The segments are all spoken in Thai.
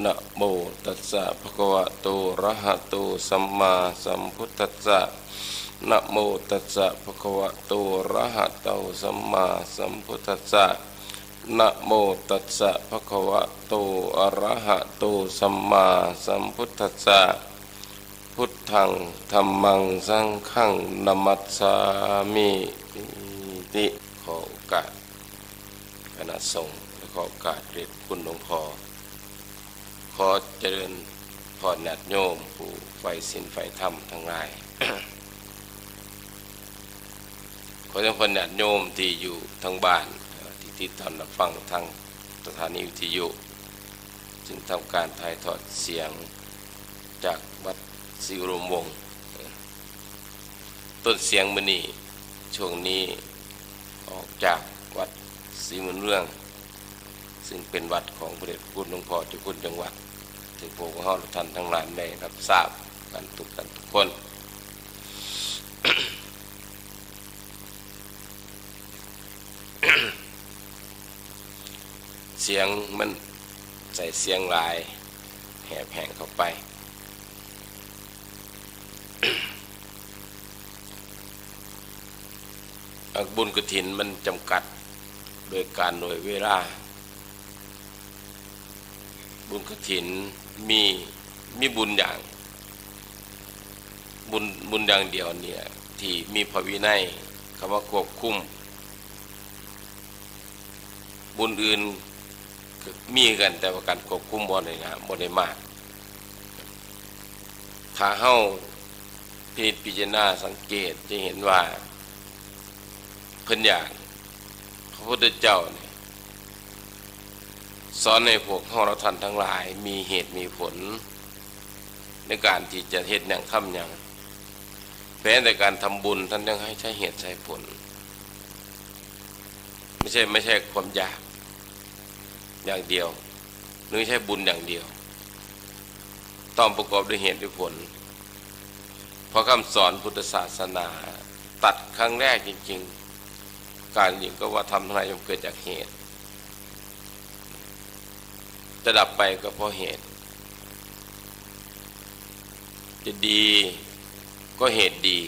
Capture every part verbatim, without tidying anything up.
นะโมตัสสะภะคะวะโตอะระหะโตสัมมาสัมพุทธัสสะนะโมตัสสะภะคะวะโตอะระหะโตสัมมาสัมพุทธัสสะนะโมตัสสะภะคะวะโตอะระหะโตสัมมาสัมพุทธัสสะพุทธังธัมมังสังฆังนะมัสสามิติขอโอกาสคณะสงฆ์และขอโอกาสเรียนคุณหลวงพ่อขอเจริญพรญาติโยมผู้ใฝ่ศีลใฝ่ธรรมทั้งหลาย ขอเจริญพรญาติโยมที่อยู่ทางบ้านที่ติดตามรับฟังทางสถานีวิทยุจึงทำการถ่ายทอดเสียงจากวัดศรีอุรมวงศ์ต้นเสียงมื้อนี้ช่วงนี้ออกจากวัดศรีมุนเรื่องซึ่งเป็นวัดของพระเดชพระคุณหลวงพ่อเจ้าคุณจังหวัดถึงพวกเราท่านทั้งหลายได้รับทราบกันทุกท่านทุกคน เสียงมันใส่เสียงหลายแหบแหงเข้าไป บุญกฐินมันจำกัดโดยการโดยเวลาบุญกฐินมีมีบุญอย่างบุญบุญอย่างเดียวเนี่ยที่มีพระวินัยคำว่าควบคุมบุญอื่นมีกันแต่ว่าการควบคุมบ่ได้นะบ่ได้มากถ้าเฮาพิจพิจารณาสังเกตจะเห็นว่าเพิ่นอยากพระพุทธเจ้าเนี่ยสอนให้พวกเฮาเราท่านทั้งหลายมีเหตุมีผลในการที่จะเฮ็ดหยังทำหยังแม้แต่การทำบุญท่านยังให้ใช้เหตุใช้ผลไม่ใช่ไม่ใช่ความอยากอย่างเดียวหรือไม่ใช่บุญอย่างเดียวต้องประกอบด้วยเหตุด้วยผลเพราะคำสอนพุทธศาสนาตัดครั้งแรกจริงๆการยิ่งก็ว่าทำทั้งหลายย่อมเกิดจากเหตุจะดับไปก็เพราะเหตุจะดีก็เหตุดี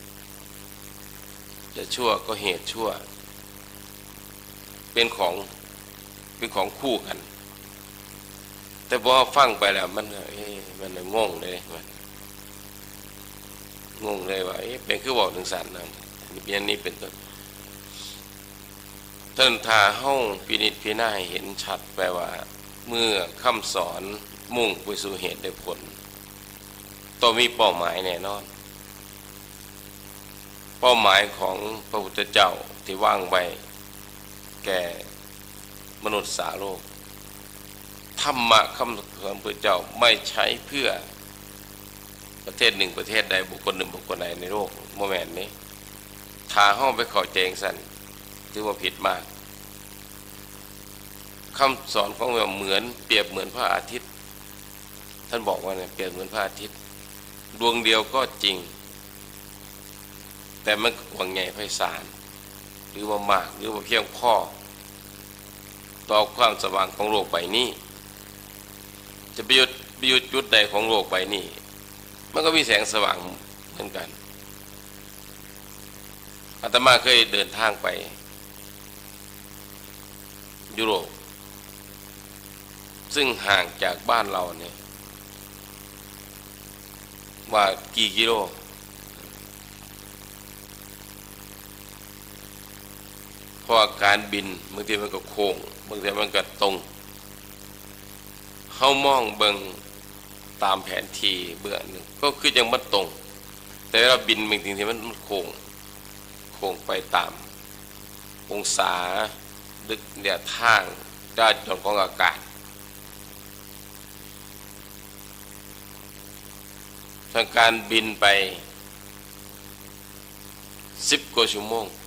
จะชั่วก็เหตุชั่วเป็นของเป็นของคู่กันแต่พอฟังไปแล้วมันเอ๊ะมันงงเลยมันงงเลยว่าเอ๊ะเป็นคือบอกถึงสันนะอย่างนี้เป็นต้นท่านทาห้องพินิจพิจารณาให้เห็นชัดแปลว่าเมื่อคำสอนมุ่งไปสู่เหตุได้ผลต้องมีเป้าหมายแน่นอนเป้าหมายของพระพุทธเจ้าที่วางไว้แก่มนุษย์สาโลกธรรมะคำสอนพระพุทธเจ้าไม่ใช้เพื่อประเทศหนึ่งประเทศใดบุคคลหนึ่งบุคคลใดในโลกโมเมนต์นี้ถ้าห้องไปเข้าใจสั่นถือว่าผิดมากคำสอนของเราเหมือนเปรียบเหมือนพระอาทิตย์ท่านบอกว่าเนี่ยเปรียบเหมือนพระอาทิตย์ดวงเดียวก็จริงแต่มันกว้างใหญ่ไพศาลหรือว่ามากหรือว่าเพียงพอต่อความสว่างของโลกใบนี้จะประโยชน์ประโยชน์จุดใดของโลกใบนี้มันก็มีแสงสว่างเหมือนกันอาตมาเคยเดินทางไปยุโรปซึ่งห่างจากบ้านเราเนี่ยว่ากี่กิโลเพราะการบินบางทีมันก็โค้งบางทีมันก็ตรงเฮามองเบิ่งตามแผนที่เบื้องหนึ่งก็คือยังมันตรงแต่เราบินบางทีมันโค้งโค้งไปตามองศาดึกเดียทางด้านจนของอากาศทางการบินไปสิบกว่าชั่วโมง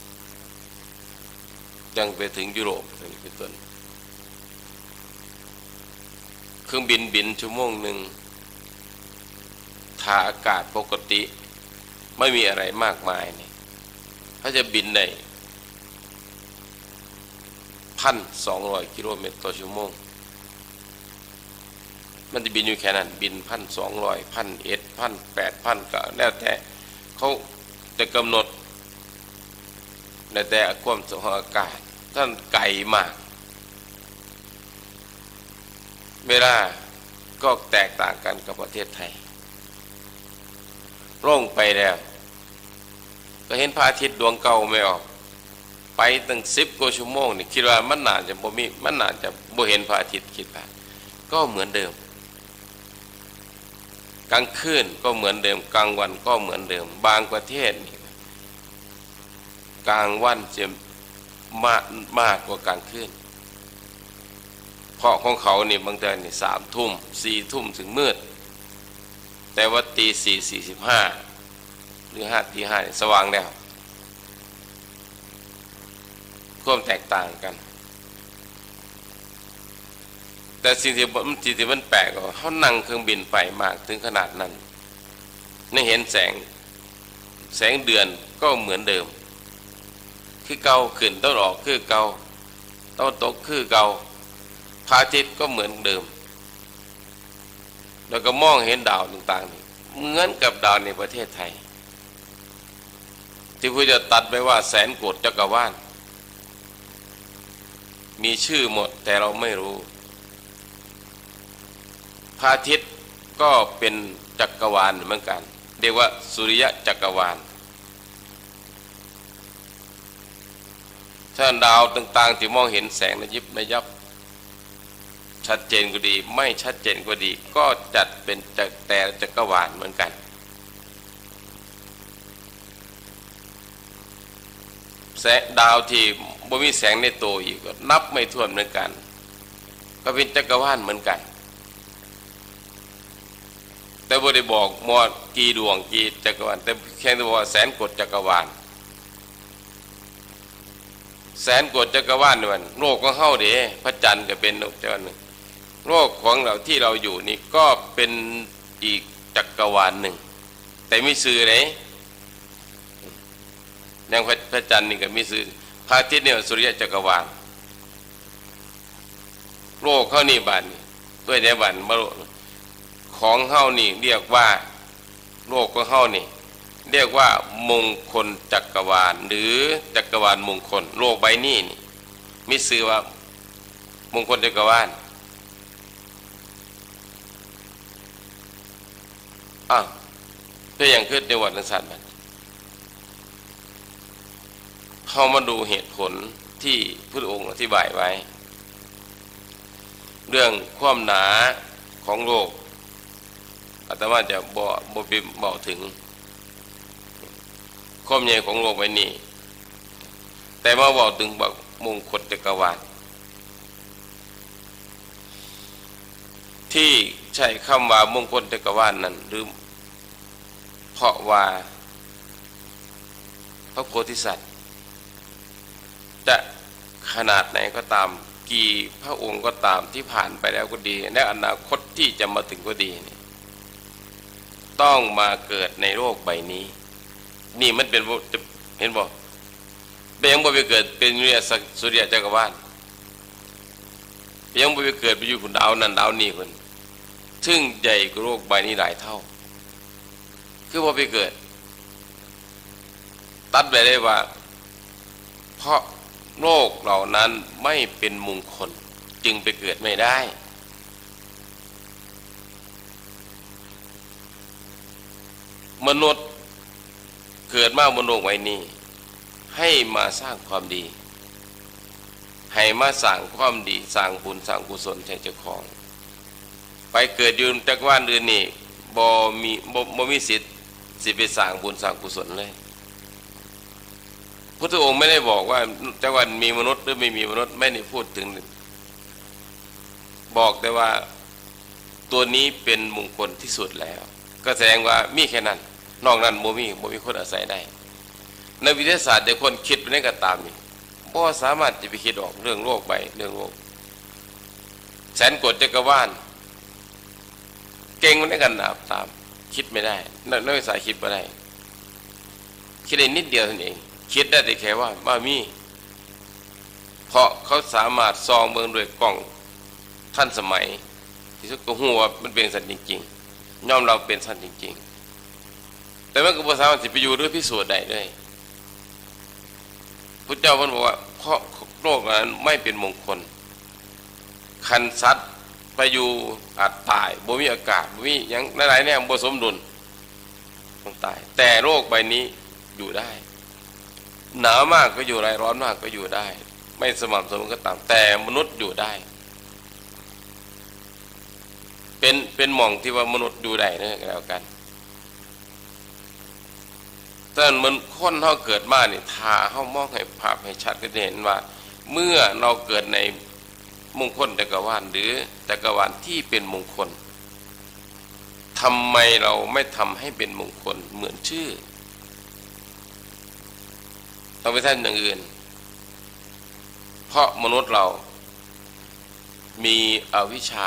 ยังไปถึงยุโรปนี่เป็นต้นเครื่องบินบินชั่วโมงหนึ่งถ้าอากาศปกติไม่มีอะไรมากมายนี่ถ้าจะบินได้ พันสองร้อยกิโลเมตรต่อชั่วโมงมันจะบินอยู่แค่นั้นบินพันสองร้อยพันเอ็ดพันแปดพันก็แล้วแต่เขาจะกำหนดแล้วแต่ความสูงอากาศท่านไกลมากเวลาก็แตกต่างกันกับประเทศไทยลงไปแล้วก็เห็นพระอาทิตย์ดวงเก่าไม่ออกไปตั้งสิบกว่าชั่วโมงนี่คิดว่ามันน่าจะบ่มีมันน่าจะบ่เห็นพระอาทิตย์คิดว่าก็เหมือนเดิมกลางคืนก็เหมือนเดิมกลางวันก็เหมือนเดิมบางประเทศนี่กลางวันจะมากมากกว่ากลางคืนเพราะของเขานี่บางเดือนนี่สามทุ่มสี่ทุ่มถึงมืดแต่ว่าตีสี่สี่สิบห้าหรือห้าตีห้าสว่างแล้วความแตกต่างกันแต่สิ่งที่มันสิ่งที่มันแปลกก็เขานั่งเครื่องบินไปมากถึงขนาดนั้นไม่เห็นแสงแสงเดือนก็เหมือนเดิมคือเก่าขึ้นต้นออกคือเก่าต้นตกคือเก่าพระอาทิตย์ก็เหมือนเดิมแล้วก็มองเห็นดาวต่างๆเหมือนกับดาวในประเทศไทยที่พุทธเจ้าตรัสไว้ว่าแสนโกฏจักรวาลมีชื่อหมดแต่เราไม่รู้พระอาทิตย์ก็เป็นจักรวาลเหมือนกันเรียกว่าสุริยะจักรวาลถ้าดาวต่างๆที่มองเห็นแสงระยิบระยับชัดเจนก็ดีไม่ชัดเจนก็ดีก็จัดเป็นแต่จักรวาลเหมือนกันแสงดาวที่บ่มีแสงในตัวอีกก็นับไม่ถ้วนเหมือนกันก็เป็นจักรวาลเหมือนกันแต่บ่ได้บอกมอดกี่ดวงกี่จักรวาลแต่แค่บอกว่าแสนโกฏจักรวาลแสนโกฏจักรวาลนี่มันโลกของเฮาเด้พระจันทร์ก็เป็นจักรวาลนึงโลกของเราที่เราอยู่นี่ก็เป็นอีกจักรวาลหนึ่งแต่มีชื่อไหนอย่างพระจันทร์นี่ก็มีชื่อพระอาทิตย์เนี่ยสุริยะจักรวาลโลกเฮานี่บัดนี้ด้วยในบัดบ่ของเฮานี่เรียกว่าโลกของเฮานี่เรียกว่ามงคลจักรวาลหรือจักรวาลมงคลโลกใบนี้นี่มีชื่อว่ามงคลจักรวาลอ้าวก็ยังขึ้นในวัดนักสัตว์มันเข้ามาดูเหตุผลที่พระองค์อธิบายไว้เรื่องความหนาของโลกอาตมาจะบ่บ่ไปบอกถึงความใหญ่ของโลกไว้นี่แต่มาบอกถึงบอกมงคลจักรวาลที่ใช้คำว่ามงคลจักรวาลนั้นหรือเพราะว่าพระโพธิสัตว์จะขนาดไหนก็ตามกี่พระองค์ก็ตามที่ผ่านไปแล้วก็ดีและอนาคตที่จะมาถึงก็ดีต้องมาเกิดในโลกใบนี้นี่มันเป็นเห็นบ่เป็นยังบ่ไปเกิดเป็นสุริยะจักรวาลเป็นยังบ่ไปเกิดไปอยู่บนดาวนั้นดาวนี้คนซึ่งใหญ่กว่าโลกใบนี้หลายเท่าคือบ่ไปเกิดตัดไปได้ว่าเพราะโลกเหล่านั้นไม่เป็นมงคลจึงไปเกิดไม่ได้มนุษย์เกิดมาบนโลกใบนี้ให้มาสร้างความดีให้มาสร้างความดีสร้างบุญสร้างกุศลให้เจ้าของไปเกิดอยู่จักรวาลอื่นนี่บ่มีบ่บ่มีสิทธิ์สิไปสร้างบุญสร้างกุศลเลยพุทธองค์ไม่ได้บอกว่าจักรวาลมีมนุษย์หรือไม่มีมนุษย์ไม่ได้พูดถึงบอกแต่ว่าตัวนี้เป็นมงคลที่สุดแล้วก็แสดงว่ามีแค่นั้นนอกนั้นบ่มีบ่มีคนอาศัยได้ในวิทยาศาสตร์แต่คนคิดไปได้ก็ตามนี่บ่สามารถจะไปคิดออกเรื่องโลกใบเรื่องโลกแสนโกฏจักรวาลเก่งมันได้กันนับตามคิดไม่ได้นักวิทยาศาสตร์คิดไม่ได้คิดได้นิดเดียวเท่านั้นเองคิดได้แต่แค่ว่ามามีเพราะเขาสามารถส่องเบิ่งด้วยกล้องทันสมัยที่สุดก็หัวมันเป็นสัตว์จริงๆยอมเราเป็นสัตว์จริงๆแต่มันก็บ่สามารถสิไปอยู่ด้วยพิสูจน์ได้ด้วยพุทธเจ้าท่านบอกว่าเพราะโลกนั้นไม่เป็นมงคลคันสัตว์ไปอยู่อาจตายบ่มีอากาศบ่มีหยังหลายๆแนวบ่สมดุลต้องตายแต่โลกใบนี้อยู่ได้หนาวมากก็อยู่ได้ร้อนมากก็อยู่ได้ไม่สม่ำเสมอก็ตามแต่มนุษย์อยู่ได้เป็นเป็นหม่องที่ว่ามนุษย์อยู่ได้นั่นแล้วกันแต่มันคนเฮาเกิดมานี่ถ้าเฮามองให้ภาพให้ชัดก็จะเห็นว่าเมื่อเราเกิดในมงคลจักรวาลหรือจักรวาลที่เป็นมงคลทำไมเราไม่ทำให้เป็นมงคลเหมือนชื่อต้องไปทำอย่างอื่นเพราะมนุษย์เรามีอวิชชา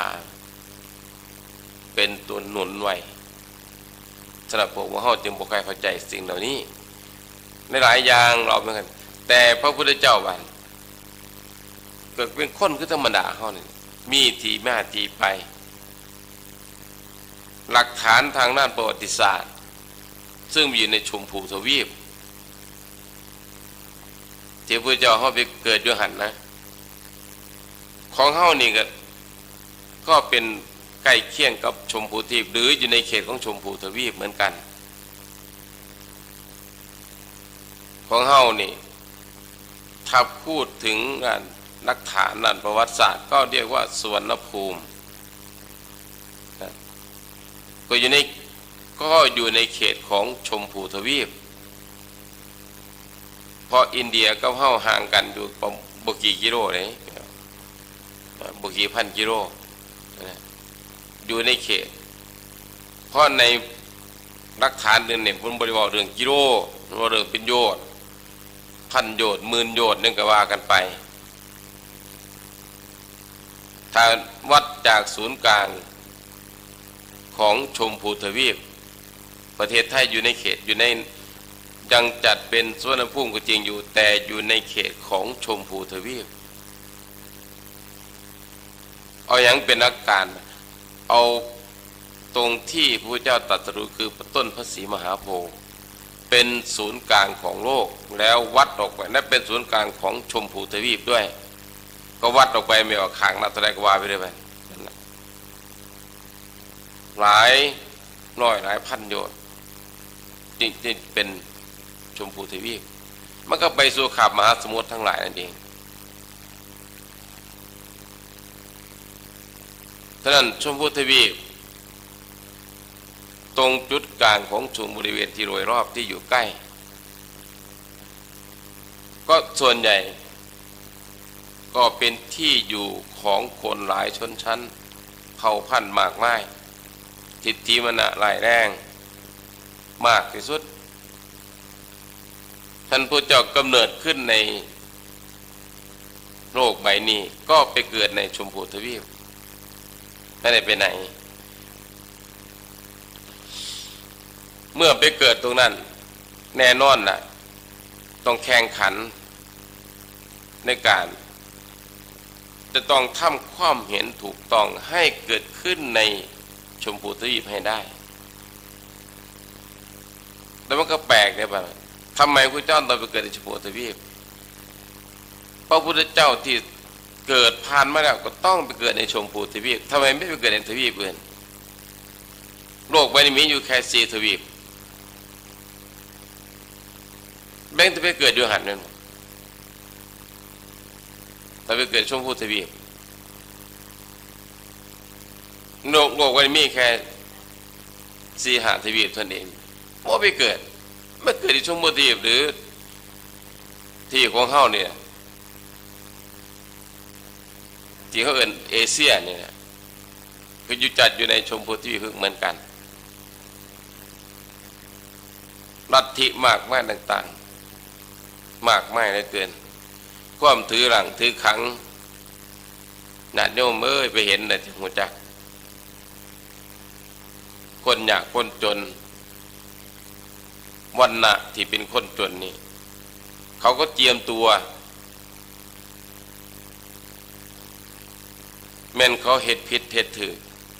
เป็นตัวหนุนไว้สำหรับพวกว่าเฮาจึงบ่ค่อยเข้าใจสิ่งเหล่านี้ในหลายอย่างเราเหมือนกันแต่พระพุทธเจ้าว่าเกิดเป็นคนคือธรรมดาเฮานี่มีที่มาที่ไปหลักฐานทางด้านประวัติศาสตร์ซึ่งมีอยู่ในชมพูทวีปที่พระพุทธเจ้าเฮาไปเกิดอยู่หั่นนะของเฮานี่ก็ก็เป็นใกล้เคียงกับชมพูทวีปหรืออยู่ในเขตของชมพูทวีปเหมือนกันของเฮานี่ถ้าพูดถึงงานหลักฐานด้านประวัติศาสตร์ก็เรียกว่าสุวรรณภูมิก็อยู่ในก็อยู่ในเขตของชมพูทวีปเพราะอินเดียกับเฮาห่างกันอยู่ประมาณบ่กี่กิโลเลยบ่กี่พันกิโลอยู่ในเขตเพราะในหลักฐานเดินเนี่ยผมบริวารเรื่องกิโลว่าเรื่องเป็นโยชน์พันโยชน์หมื่นโยชน์นึงก็ว่ากันไปถ้าวัดจากศูนย์กลางของชมพูทวีปประเทศไทยอยู่ในเขตอยู่ในยังจัดเป็นสุวรรณภูมิก็จริงอยู่แต่อยู่ในเขตของชมพูทวีปเอาอย่างเป็นหลักการเอาตรงที่พระพุทธเจ้าตรัสรู้คือต้นพระศรีมหาโพธิ์เป็นศูนย์กลางของโลกแล้ววัดออกไปนั่นเป็นศูนย์กลางของชมพูทวีปด้วยก็วัดออกไปไม่ออกข้างนับเท่าไรก็ว่าไปเรื่อยไปหลายร้อยหลายพันโยชน์จริงๆเป็นชมพูทวีปมันก็ไปสู่ขับมหาสมุทรทั้งหลายนั่นเองฉะนั้นชมพูทวีปตรงจุดกลางของชมบริเวณที่โดยรอบที่อยู่ใกล้ก็ส่วนใหญ่ก็เป็นที่อยู่ของคนหลายชนชั้นเผ่าพันธุ์มากมายทิฏฐิมานะหลายแรงมากที่สุดท่านพุทธเจ้ากำเนิดขึ้นในโลกใบนี้ก็ไปเกิดในชมพูทวีปไม่ได้ไปไหนเมื่อไปเกิดตรงนั้นแน่นอนน่ะต้องแข่งขันในการจะต้องทำความเห็นถูกต้องให้เกิดขึ้นในชมพูทวีปให้ได้แล้วมันก็แปลกเนี่ยป่ะทำไมพระเจ้าต้องไปเกิดในชมพูทวีปพระพุทธเจ้าที่เกิดผ่านมาแล้วก็ต้องไปเกิดในชมพูทวีปทำไมไม่ไปเกิดในทวีปอื่นโลกใบนี้มีอยู่แค่สี่ทวีปแบ่งจะไปเกิดอยู่หันนั่นแต่ไปเกิดชมพูทวีปโลกโลกใบนี้มีแค่สี่หาทวีปเท่านั้นเองไม่ไปเกิดไม่เกิดที่ชมพูทวีปหรือที่ของเฮาเนี่ยที่เขาเอิ้นเอเชียเนี่ยก็อยู่จัดอยู่ในชมพูทวีปเหมือนกันลัทธิมากมายต่างๆมากมายเหลือเกินความถือหลังถือขังญาติโยมเอ้ยไปเห็นแต่ที่หัวจักคนยากคนจนวันณะที่เป็นคนจนนี่เขาก็เตรียมตัวแม่นเขาเฮ็ดผิดเฮ็ดถูก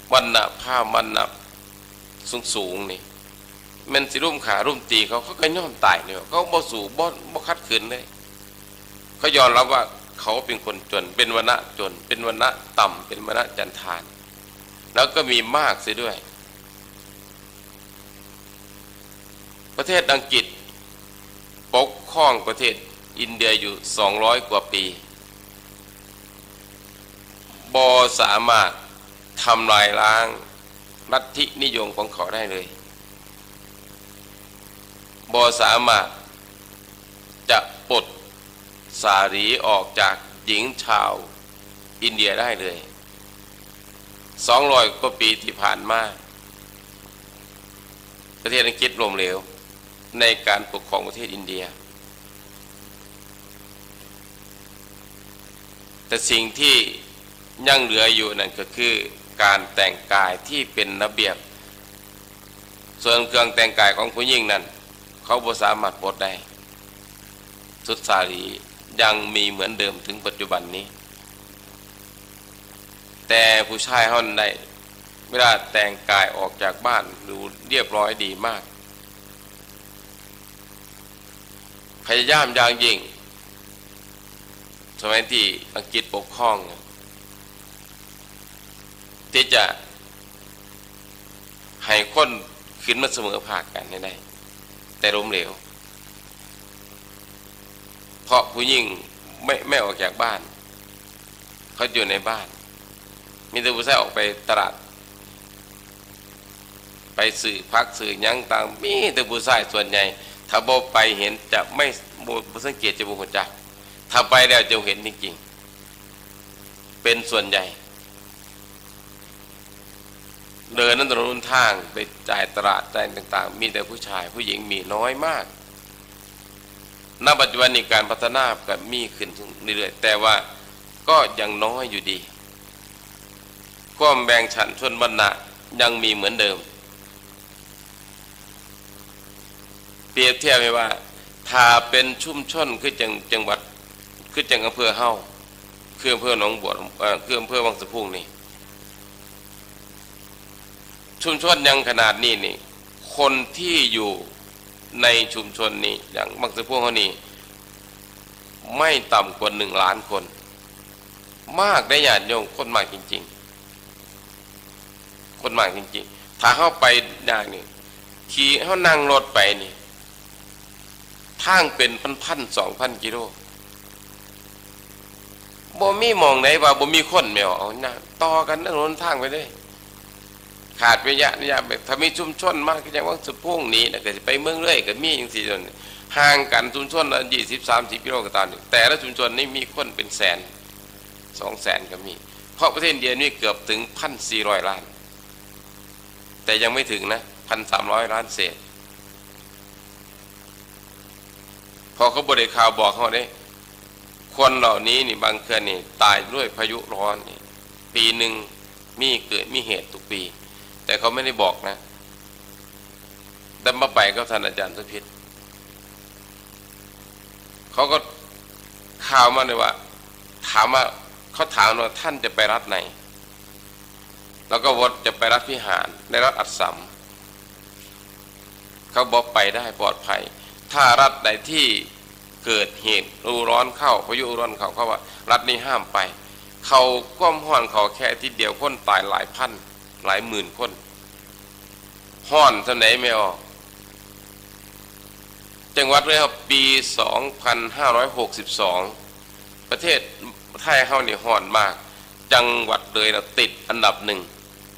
วันณะผ้ามันณะสูงสูงนี่มันสิรุ่มขารุ่มตีเขาเขาก็ย่อมตายเนี่ยเขาบ่สู่บ่บ่คัดขืนเลยเขายอมรับว่าเขาเป็นคนจนเป็นวรรณะจนเป็นวรรณะต่ำเป็นวรรณะจันทานแล้วก็มีมากเสียด้วยประเทศอังกฤษปกครองประเทศอินเดียอยู่สองร้อยกว่าปีบ่สามารถทำลายล้างลัทธินิยมของเขาได้เลยบ่สามารถจะปลดสารีออกจากหญิงชาวอินเดียได้เลยสองร้อยกว่าปีที่ผ่านมาประเทศอังกฤษล้มเหลวในการปกครองประเทศอินเดียแต่สิ่งที่ยังเหลืออยู่นั่นก็คือการแต่งกายที่เป็นระเบียบส่วนเครื่องแต่งกายของผู้หญิงนั้นเขาบ่สามารถปลดได้ชุดสารียังมีเหมือนเดิมถึงปัจจุบันนี้แต่ผู้ชายเฮานั้นได้เวลาแต่งกายออกจากบ้านดูเรียบร้อยดีมากพยายามอย่างยิ่งสมัยที่อังกฤษปกครองที่จะให้คนขึ้นมาเสมอภาคกันได้แต่ล้มเหลวเพราะผู้หญิงไม่ไม่ออกจากบ้านเขาอยู่ในบ้านมีแต่ผู้ชายออกไปตลาดไปซื้อพักซื้อยังต่างมีแต่ผู้ชายส่วนใหญ่ถ้าบ่ไปเห็นจะไม่บ่สังเกตจะบ่รู้จักถ้าไปแล้วจะเห็นจริงๆเป็นส่วนใหญ่เดินนั้นถนนทางไปจ่ายตลาดจ่ายต่างๆมีแต่ผู้ชายผู้หญิงมีน้อยมากณปัจจุบันนี้การพัฒนาก็มีขึ้นเรื่อยๆแต่ว่าก็ยังน้อยอยู่ดีความแบ่งชั้นชนวรรณะยังมีเหมือนเดิมเปรียบเทียบไว้ว่าถ้าเป็นชุมชนคือจังจังหวัดคือจังอำเภอเฮาคืออำเภอหนองบัวเอ่อคืออำเภอวังสะพุงนี่ชุมชนยังขนาดนี้นี่คนที่อยู่ในชุมชนนี้อย่างวังสะพุงเฮานี่ไม่ต่ำกว่าหนึ่งล้านคนมากได้ญาติโยมคนมากจริงๆคนมากจริงๆถ้าเฮาไปอย่างนี้ขี่เฮานั่งรถไปนี่ทางเป็นพันๆ สองพัน กิโลบ่มีมองไหนว่าบ่มีคนแม่เอานะต่อกันถนนทางไปเลยขาดระยะระยะแบบถ้ามีชุมชนมากก็จังว่าสะพุงนี้น่ะก็สิไปเมืองเรื่อยก็มีจังซี่จนห่างกันชุมชนละยี่สิบ สามสิบกิโลก็ตามแต่ละชุมชนนี้มีคนเป็นแสน สองแสนก็มีเพราะประเทศอินเดียนี่เกือบถึง หนึ่งพันสี่ร้อย ล้านแต่ยังไม่ถึงนะ หนึ่งพันสามร้อย ล้านเศษพอเขาบริข่าวบอกเขาได้คนเหล่านี้นี่บางคืนนี่ตายด้วยพายุร้อนนี่ปีหนึ่งมีเกิดมีเหตุทุกปีแต่เขาไม่ได้บอกนะแต่มาไปก็ท่านอาจารย์สุพิษเขาก็ข่าวมาเลยว่าถามว่าเขาถามว่าท่านจะไปรัฐไหนแล้วก็วดจะไปรัฐพิหารในรัฐอัสสัมเขาบอกไปได้ปลอดภัยถ้ารัฐใดที่เกิดเหตุฤดูร้อนเข้าพายุร้อนเข้าเขาว่ารัฐนี้ห้ามไปเขาก้มห้อนเขาแค่ทีเดียวคนตายหลายพันหลายหมื่นคนห้อนเท่าไหนไม่ออกจังหวัดเลยครับปีสองพันห้าร้อยหกสิบสองประเทศไทยเฮานี่ห้อนมากจังหวัดเลยเราติดอันดับหนึ่ง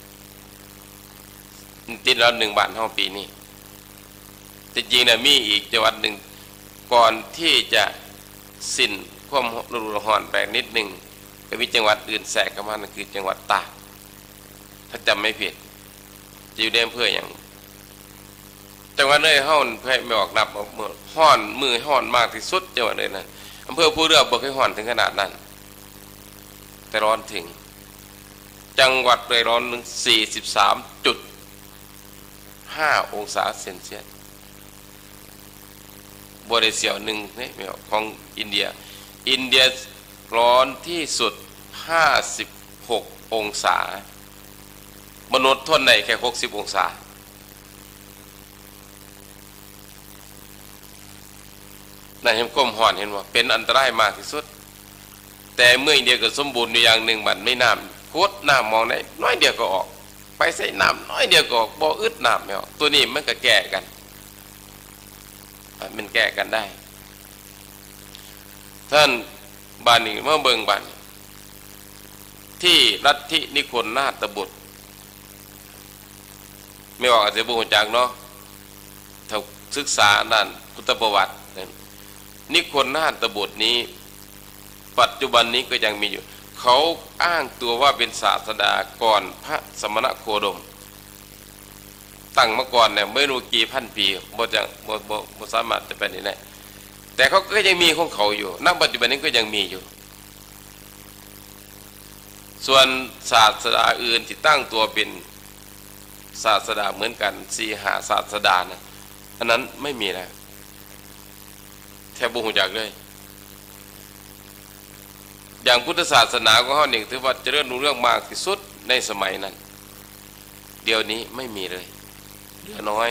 ติดแล้วหนึ่งบ้านเฮาปีนี้จริงๆนะมีอีกจังหวัดหนึ่งก่อนที่จะสิ้นความฤดูร้อนไปนิดหนึ่งก็มีจังหวัดอื่นแทรกเข้ามานั่นคือจังหวัดตากถ้าจำไม่ผิดอยู่ในอำเภออย่างจังหวัดเลยห้อนเพื่อไม่ออกนับมือห้อนมือห้อนมากที่สุดจังหวัดเลยนะอำเภอภูเรือบ่เคยห้อนถึงขนาดนั้นแต่ร้อนถึงจังหวัดเลยร้อนถึง สี่สิบสามจุดห้า องศาเซนเซียสบริเซียวหนึ่งนี่ของอินเดียอินเดียร้อนที่สุดห้าสิบหกองศามนุษย์ทนได้แค่หกสิบองศานั่นเห็นก้มห่อนเห็นว่าเป็นอันตรายมากที่สุดแต่เมื่อเดียวก็สมบูรณ์อยู่อย่างหนึ่งบัดไม่น้ำโคตรน้ำมองได้น้อยเดียวก็ออกไปใส่น้ำน้อยเดียวก็ออกบ่อึดน้ำไม่ออกตัวนี้มันก็แก้กันมันแก้กันได้ท่านบานีเมื่อเบิ่งบานที่ลัทธินิคนนาถบุตรไม่ออกอาจจะบุญจากเนาะถ้าศึกษาด้านพุทธประวัตินิคนนาถบุตรนี้ปัจจุบันนี้ก็ยังมีอยู่เขาอ้างตัวว่าเป็นศาสดาก่อนพระสมณโคดมตั้งมาก่อนเนี่ยไม่รู้กี่พันปีบ่จะบ่บ่บ่สามารถจะเป็นได้แน่แต่เขาก็ยังมีของเขาอยู่ณปัจจุบันนี้ก็ยังมีอยู่ส่วนศาสดาอื่นที่ตั้งตัวเป็นศาสดาเหมือนกันสี่หาศาสดานะอันนั้นไม่มีแล้วแทบบ่ฮู้จักเลยอย่างพุทธศาสนาของเขาเนี่ยถือว่าเจริญรุ่งเรืองมากที่สุดในสมัยนั้นเดี๋ยวนี้ไม่มีเลยเหลือน้อย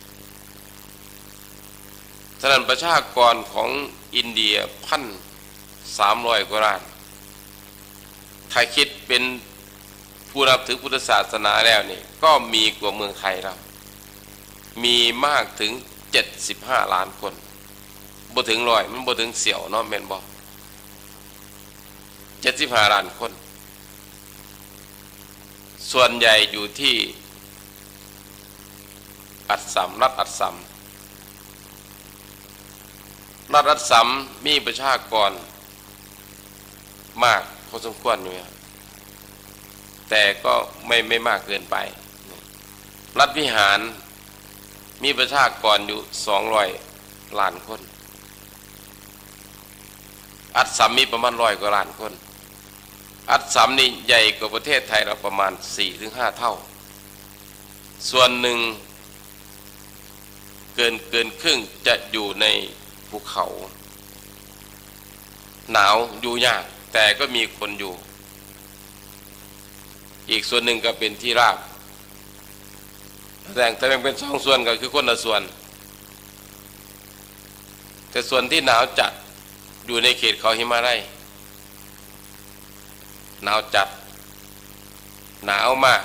ฉะนั้นประชากรของอินเดียพันสามร้อยกว่าล้านถ้าคิดเป็นผู้นับถือพุทธศาสนาแล้วนี่ก็มีกว่าเมืองไทยเรามีมากถึงเจ็ดสิบห้าล้านคนบ่ถึงร้อยมันบ่ถึงเสี่ยวเนาะแม่นบ่เจ็ดสิบห้าล้านคนส่วนใหญ่อยู่ที่อัสสัมรัฐอัสสัมรัฐอัสสัมมีประชากรมากพอสมควรอยู่แต่ก็ไม่ไม่มากเกินไปรัฐวิหารมีประชากรอยู่สองร้อยล้านคนอัสสัมมีประมาณร้อยกว่าล้านคนอัสสัมนี่ใหญ่กว่าประเทศไทยเราประมาณ สี่ถึงห้า เท่าส่วนหนึ่งเกินเกินครึ่งจะอยู่ในภูเขาหนาวอยู่ยากแต่ก็มีคนอยู่อีกส่วนหนึ่งก็เป็นที่ราบแต่แต่แบ่งเป็นสองส่วนก็คือคนละส่วนแต่ส่วนที่หนาวจัดอยู่ในเขตเขาหิมาลัยหนาวจัดหนาวมาก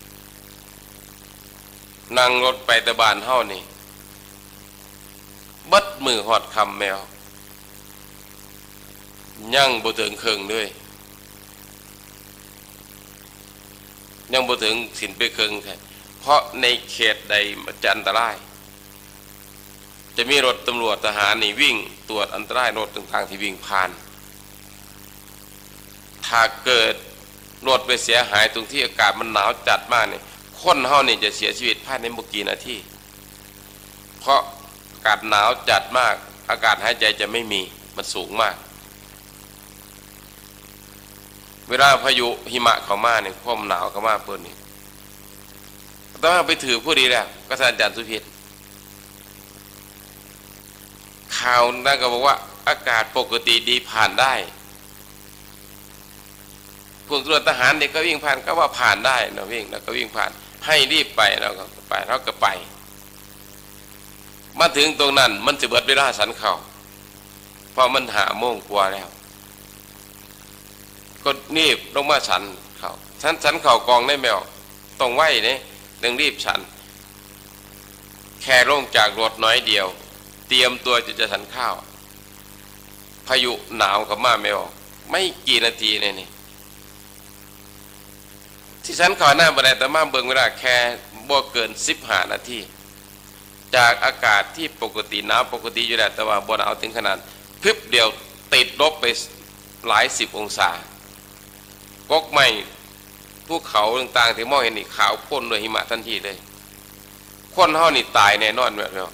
นั่งรถไปตะบานเฮานี่บัดมือหอดคำแมวยังบ่ถึงครึ่งด้วยยังบ่ถึงสินไปครึ่งแค่เพราะในเขตใดมันจะอันตรายจะมีรถตำรวจทหารนี่วิ่งตรวจอันตรายรถต่างๆที่วิ่งผ่านถ้าเกิดรถไปเสียหายตรงที่อากาศมันหนาวจัดมากเนี่ยคนเฮานี่จะเสียชีวิตภายในบ่กี่นาทีเพราะอากาศหนาวจัดมากอากาศหายใจจะไม่มีมันสูงมากเวลาพายุหิมะเข้ามาเนี่ยความหนาวเข้ามาเปิดนี่ต้องไปถือผู้ดีแล้วก็ท่านอาจารย์สุพิษข่าวนั่นก็บอกว่าอากาศปกติดีผ่านได้พวกตำรวจทหารเด็กก็วิ่งผ่านก็ว่าผ่านได้นะวิ่งแล้วก็วิ่งผ่านให้รีบไปเราก็ไปเราก็ไปมาถึงตรงนั้นมันจะเบิดเวลาสันเข่าเพราะมันหาโมงกว่าแล้วก็รีบลงมาฉันเข่าฉันฉันเข่ากองได้แมวต้องไหวเนี่ยต้องรีบฉันแค่ลงจากรถน้อยเดียวเตรียมตัวจะจะฉันข้าวพายุหนาวกับมาไม่ออกไม่กี่นาทีเนี่ยนี่ที่ฉันขอหน้าบันไดแต่มาเบิ่งเวลาแค่บ่เกินสิบห้านาทีจากอากาศที่ปกติหนาวปกติอยู่แล้วแต่ว่าบ่หนาวถึงขนาดพริบเดียวติดลบไปหลายสิบองศากกไม้ภูเขาต่างๆที่มองเห็นนี่ขาวพ่นด้วยหิมะทันทีเลยคนเฮานี่ตายแน่นอนแบบนี้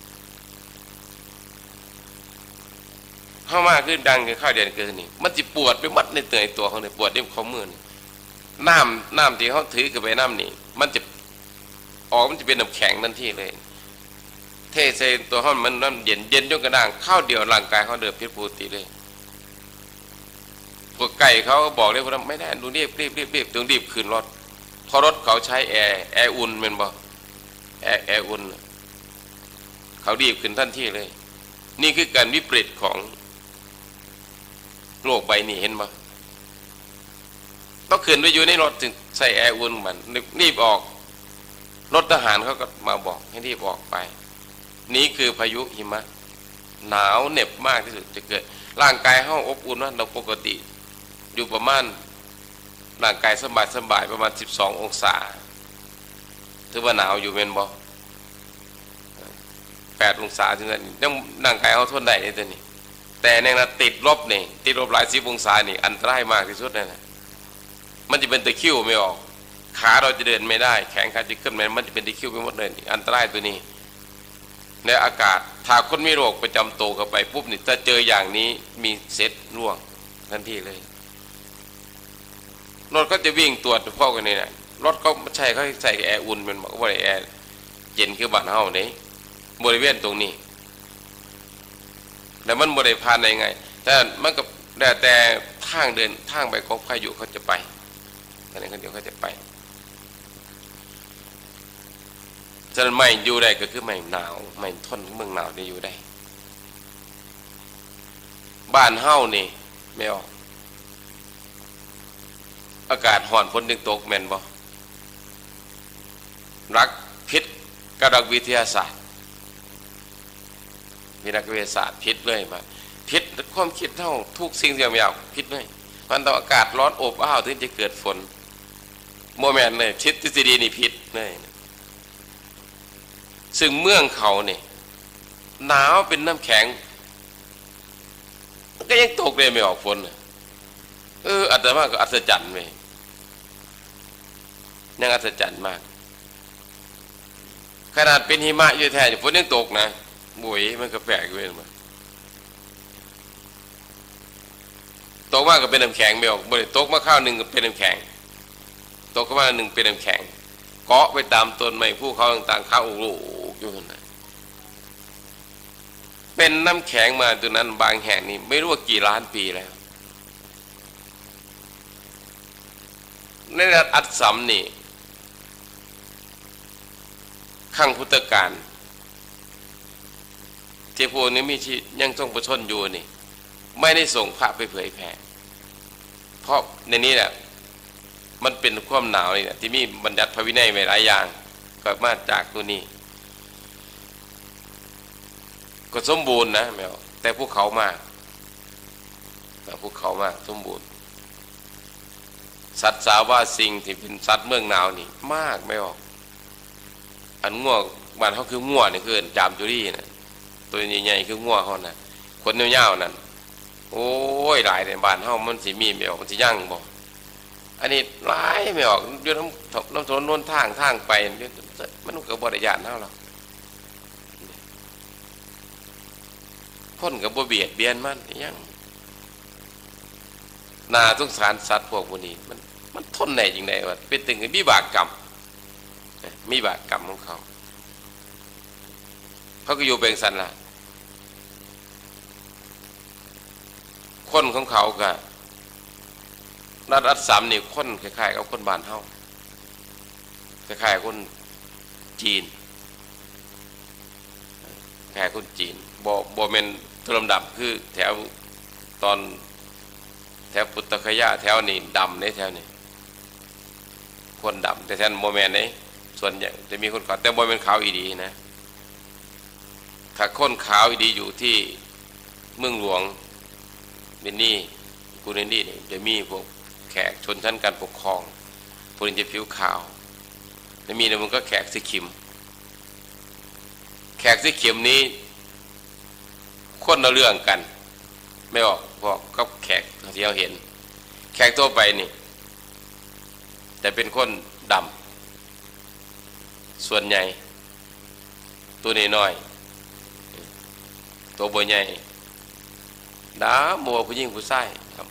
เข้ามาขึ้นดังข้าวเดือนเกินนี่มันจะปวดไปมัดในเตื่อยตัวเขาเนี่ยปวดที่ข้อมือน้ำน้ำที่เขาถือกับไปน้ำนี่มันจะออกมันจะเป็นน้ำแข็งทันทีเลยเทใส่ตัวเขามันน้ำเย็นเย็นจนกระด้างข้าวเดียวร่างกายเขาเดือดพิษปกติเลยพวกไก่เขาบอกเลยว่าไม่ได้ดูรีบรีบรีบรีบต้องรีบขึ้นรถพอรถเขาใช้แอร์แอร์อุ่นเป็นบ่แอร์แอร์อุ่นเขารีบขึ้นทันทีเลยนี่คือการวิปริตของโลกใบนี้เห็นบ่ต้องขึ้นไปอยู่ในรถถึงใส่แอร์อุ่นมันรีบออกรถทหารเขาก็มาบอกให้รีบออกไปนี่คือพายุหิมะหนาวเหน็บมากที่สุดจะเกิดร่างกายเฮาอบอุ่นว่าเราปกติอยู่ประมาณร่างกายสบายสบายประมาณสิบสององศาถือว่าหนาวอยู่แม่นบ่แปดองศาถึงนั้นยังร่างกายเฮาทนได้ในตัวนี้แต่ในนั้นติดลบนี่ติดลบหลายสิบองศานี่อันตรายมากที่สุดนั่นแหละมันจะเป็นตะคริวไม่ออกขาเราจะเดินไม่ได้แขนขาจะขึ้นไม่มันจะเป็นตะคริวไปหมดเลยอันตรายตัวนี้ในอากาศถ้าคนมีโรคประจำตัวเข้าไปปุ๊บนี่ถ้าเจออย่างนี้มีเซตร่วงทันทีเลยรถก็จะวิ่งตรวจเข้ากันนี่นะรถเขาไม่ใช่เขาใส่แอร์อุ่นเป็นบอกว่าแอร์เย็นคือบ้านเฮาเนี่ยบริเวณตรงนี้แต่มันบริพานได้ไงแต่มันก็แต่แต่ทางเดินทางไปของพายุเขาจะไปอะไรกันเดี๋ยวเขาจะไปฉะนั้นไม่อยู่ได้ก็คือไม่หนาวไม่ทนเมืองหนาวนี่อยู่ได้บ้านเฮานี่ไม่ออกอากาศห่อนฝนดึงตกแม่นบ่รักพิษกระดักวิทยาศาสตร์มีนักวิทยาศาสตร์พิษเลยมาพิษความคิดเท่าทุกสิ่งอย่างอย่างพิษเลยมันต้องอากาศร้อนอบอ้าวถึงจะเกิดฝนโมเมนต์เลยพิษทฤษฎีนี่พิษเลยซึ่งเมืองเขาเนี่ยหนาวเป็นน้ำแข็งก็ยังตกเลยไม่ออกฝนเอออัตมาก็อัศจรรย์เลยยังอัศจรรย์มากขนาดเป็นหิมะอยู่แท้ฝนยังตกนะบุ๋ยมันก็แปลกเว้ยมันตกมากก็เป็นน้ำแข็งไม่ออกบ่ได้ตกมาข้าวหนึ่งก็เป็นน้ำแข็งตกมาหนึ่งเป็นน้ำแข็งเกาะไปตามต้นไม้ภูเขาต่างๆข้าวโอ้โหอยู่นั่นนะเป็นน้ำแข็งมาตัวนั้นบางแห่งนี่ไม่รู้ว่ากี่ล้านปีแล้วในระดับอัศมนี่ขั้งพุทธกาลที่พวกนี้มีชีวิตยังต้องประชนอยู่นี่ไม่ได้ส่งพระไปเผยแผ่เพราะในนี้แหละมันเป็นความหนาวนี่แหละที่มีบัญญัติพระวินัยไว้หลายอย่างก็มาจากตัวนี้ก็สมบูรณ์นะแมวแต่พวกเขามากแต่พวกเขามากสมบูรณ์สัตว์สาว่าสิ่งที่เป็นสัตว์เมืองหนาวนี่มากไม่ออกอันง่วงบ้านเขาคือง่วงนี่คือจามจุรีนะตัวใหญ่ๆคือง่วงเขานะคนเงี้ยวๆนั่นโอ้ยหลายในบ้านเขามันสิมีไม่ออกมันสิยั่งบอกอันนี้หลายไม่ออกอยู่น้ำน้ำถนนนนทางทางไปมันก็บริยานเท่าหรอกคนกับบเบียดเบียนมันยังนาสงสารสัตว์พวกพวกนี้มันมันทนไหนจริงไหนวะเป็นถึงมีบากกรรมมีบากกรรมของเขาเขาก็อยู่เป็นสันละคนของเขาก็รัฐอัศสามนี่คนคล้ายๆกับคนบ้านเฮาคล้ายๆคนจีนคล้ายคนจีนบ่บ่เมนทุลำดับคือแถวตอนแถวปุตตะขยะแถวนี้ดำในแถวนี้คนดำแต่แทนโมเมนต์นี้ส่วนใหญ่จะมีคนขาวแต่โมเมนต์ขาวอีดีนะถ้าคนขาวอีดีอยู่ที่เมืองหลวงเบนนี่กูเรนดี้นี่จะมีพวกแขกชนชั้นการปกครองพวกนี้จะผิวขาวแล้วมีในมันก็แขกสีขิมแขกสีเข็มนี้คนละเรื่องกันไม่ออกเพราะก็แขกที่เราเห็นแขกตัวไปนี่แต่เป็นคนดำส่วนใหญ่ตัวน้อยๆตัวบ่ใหญ่ดามัวผู้หญิงผู้ชายครับ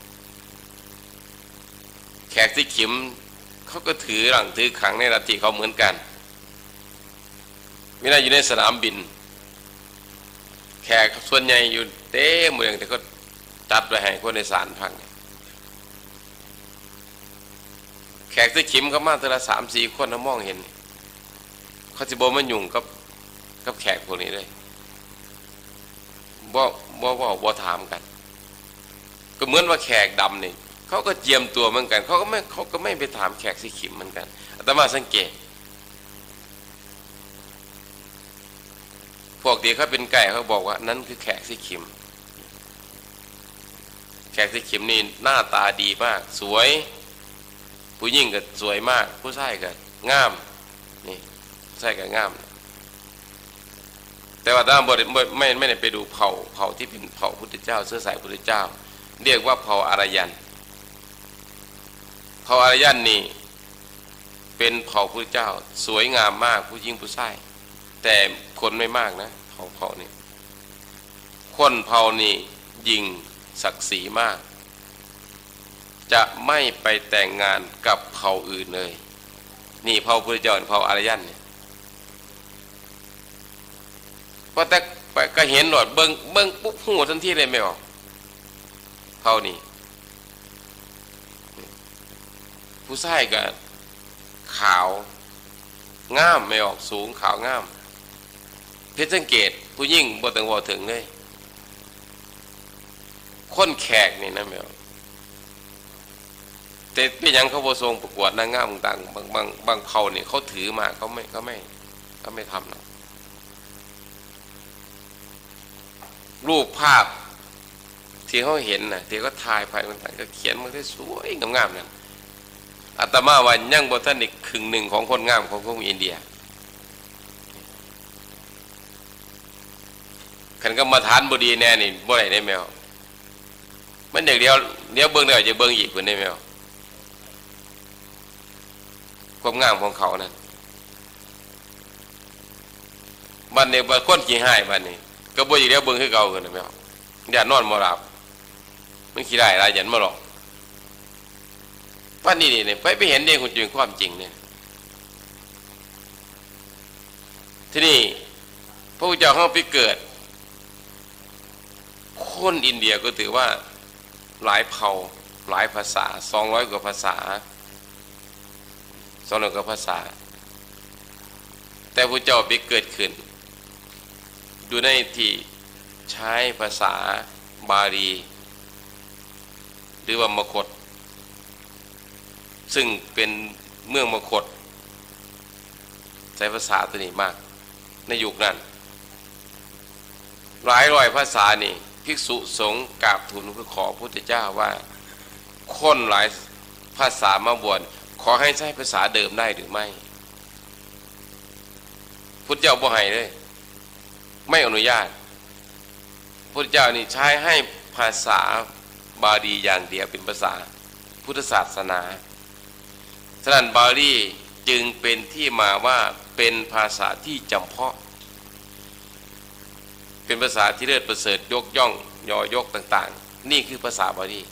แขกที่เข็มเขาก็ถือหลังถือขังในลัทธิเขาเหมือนกันเวลาอยู่ในสนามบินแขกส่วนใหญ่อยู่เต้เมืองแต่ก็จัดไปให้คนในศาลพักแขขกที่ขิมเขามาแต่ละสามสี่คนเขามองเห็นเขาจะบอกมันยุ่งกับกับแขกพวกนี้เลยบ่บ่บ่บ่ถามกันก็เหมือนว่าแขกดำนี่เขาก็เจียมตัวเหมือนกันเขาก็ไม่เขาก็ไม่ไปถามแขกสีขิมเหมือนกันอาตมาสังเกตพวกที่เขาเป็นไก่เขาบอกว่านั่นคือแขกสีขิมแขกสีขิมนี่หน้าตาดีมากสวยผู้หญิงก็สวยมากผู้ชายก็งามนี่ผู้ชายก็งามแต่ว่าตามบทไม่ไม่ได้ไปดูเผ่าเผ่าที่เป็นเผ่าพุทธเจ้าเสื้อสายพุทธเจ้าเรียกว่าเผ่าอารยันเผ่าอารยันนี่เป็นเผ่าพุทธเจ้าสวยงามมากผู้หญิงผู้ชายแต่คนไม่มากนะเผ่าเผ่านี่คนเผ่านี่ยิ่งศักดิ์ศรีมากจะไม่ไปแต่งงานกับเผ่าอื่นเลยนี่เผ่าพุทธเจ้าเผ่าอารยันเนี่ยพอแต่ก็เห็นหลอดเบิ้งเบิ้งปุ๊บหัวทันทีเลยไม่ออกเผ่านี่ผู้ชายก็ขาวงามไม่ออกสูงขาวงามเพชรสังเกตผู้ยิ่งบ่ต้องว่าถึงเลยคนแขกนี่นะไม่ออกแต่เป็นยังเขาบ่ทรงประกวดนางงามต่างบางบางบางเผ่านี่เขาถือมาเขาไม่เขาไม่เขาไม่ทำหรอกรูปภาพที่เขาเห็นนะที่เขาถ่ายไปมันต่างก็เขียนมันได้สวยงามๆนั่นอาตมาวันยังบ่ทันอีกครึ่งหนึ่งของคนงามของพวกอินเดียขันก็มาทานบดีแน่นี่บ่ได้ได้แมวมันอย่างเดียวเดี๋ยวเบิ้งเดี๋ยวจะเบิ้งอีกคนได้แมวความงามของเขานั่นบัดนี้บัดคนขี้หายบัดนี้ก็บ่อีกเดี๋ยวเบิ้งคือเก่ากันได้แมวอย่านอนบ่หลับมันขี้ได้หลายยันมาหรอกว่านี่นี่ไปไปเห็นเองคุณจริงความจริงเนี่ยที่นี่พระพุทธเจ้าเขาไปเกิดคนอินเดียก็ถือว่าหลายเผ่าหลายภาษาสองร้อยกว่าภาษาสองร้อยกว่าภาษาแต่พระเจ้าไปเกิดขึ้นอยู่ในที่ใช้ภาษาบาลีหรือว่ามคธซึ่งเป็นเมืองมคธใช้ภาษาตัวนี้มากในยุคนั้นหลายร้อยภาษานี่ภิกษุสงฆ์กราบทูลเพื่อขอพระพุทธเจ้าว่าคนหลายภาษามาบวชขอให้ใช้ภาษาเดิมได้หรือไม่พุทธเจ้าบ่ให้เลยไม่อนุญาตพุทธเจ้านี่ใช้ให้ภาษาบาลีอย่างเดียวเป็นภาษาพุทธศาสนาฉะนั้นบาลีจึงเป็นที่มาว่าเป็นภาษาที่จำเพาะเป็นภาษาที่เลิศประเสริฐยกย่องยอยกต่างๆนี่คือภาษาบาลี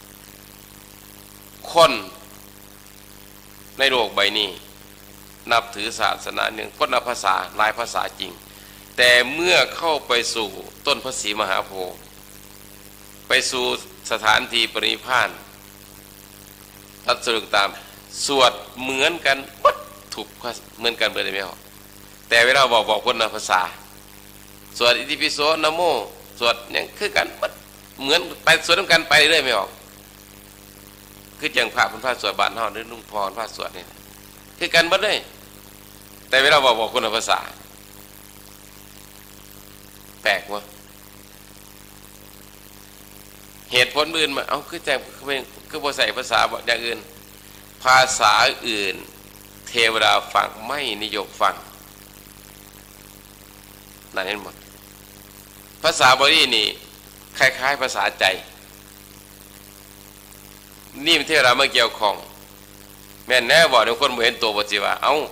คนในโลกใบนี้นับถือศาสนาหนึ่งคนละภาษาหลายภาษาจริงแต่เมื่อเข้าไปสู่ต้นพระศรีมหาโพธิ์ไปสู่สถานที่ปรินิพพานทัศน์ตามสวดเหมือนกันวัตถุเหมือนกันเบอร์ได้ไหมครับแต่เวลาบอกบอกคนละภาษาสวดอิติปิโสนะโมสวดยังคือกันเหมือนไปสวดกันไปเรื่อยไม่ออกคือจังพระพุทธสวดบาทห่อหรือนุ่งพรพระสวดนี่คือกันหมดเลยแต่เวลาบอกบอกคนละภาษาแปลกวะเหตุผลอื่นมาเอาคือแต่คือภาษาภาษาอย่างอื่นภาษาอื่นเทวดาฟังไม่นิยมฟังนั่นเห็นหมดภาษาบาลีนี่คล้ายๆภาษาใจนี่มันเทวดามาเกี่ยวข้องแม่นแน่บอกทุกคนเหมือนตัวปฏิวัติเอา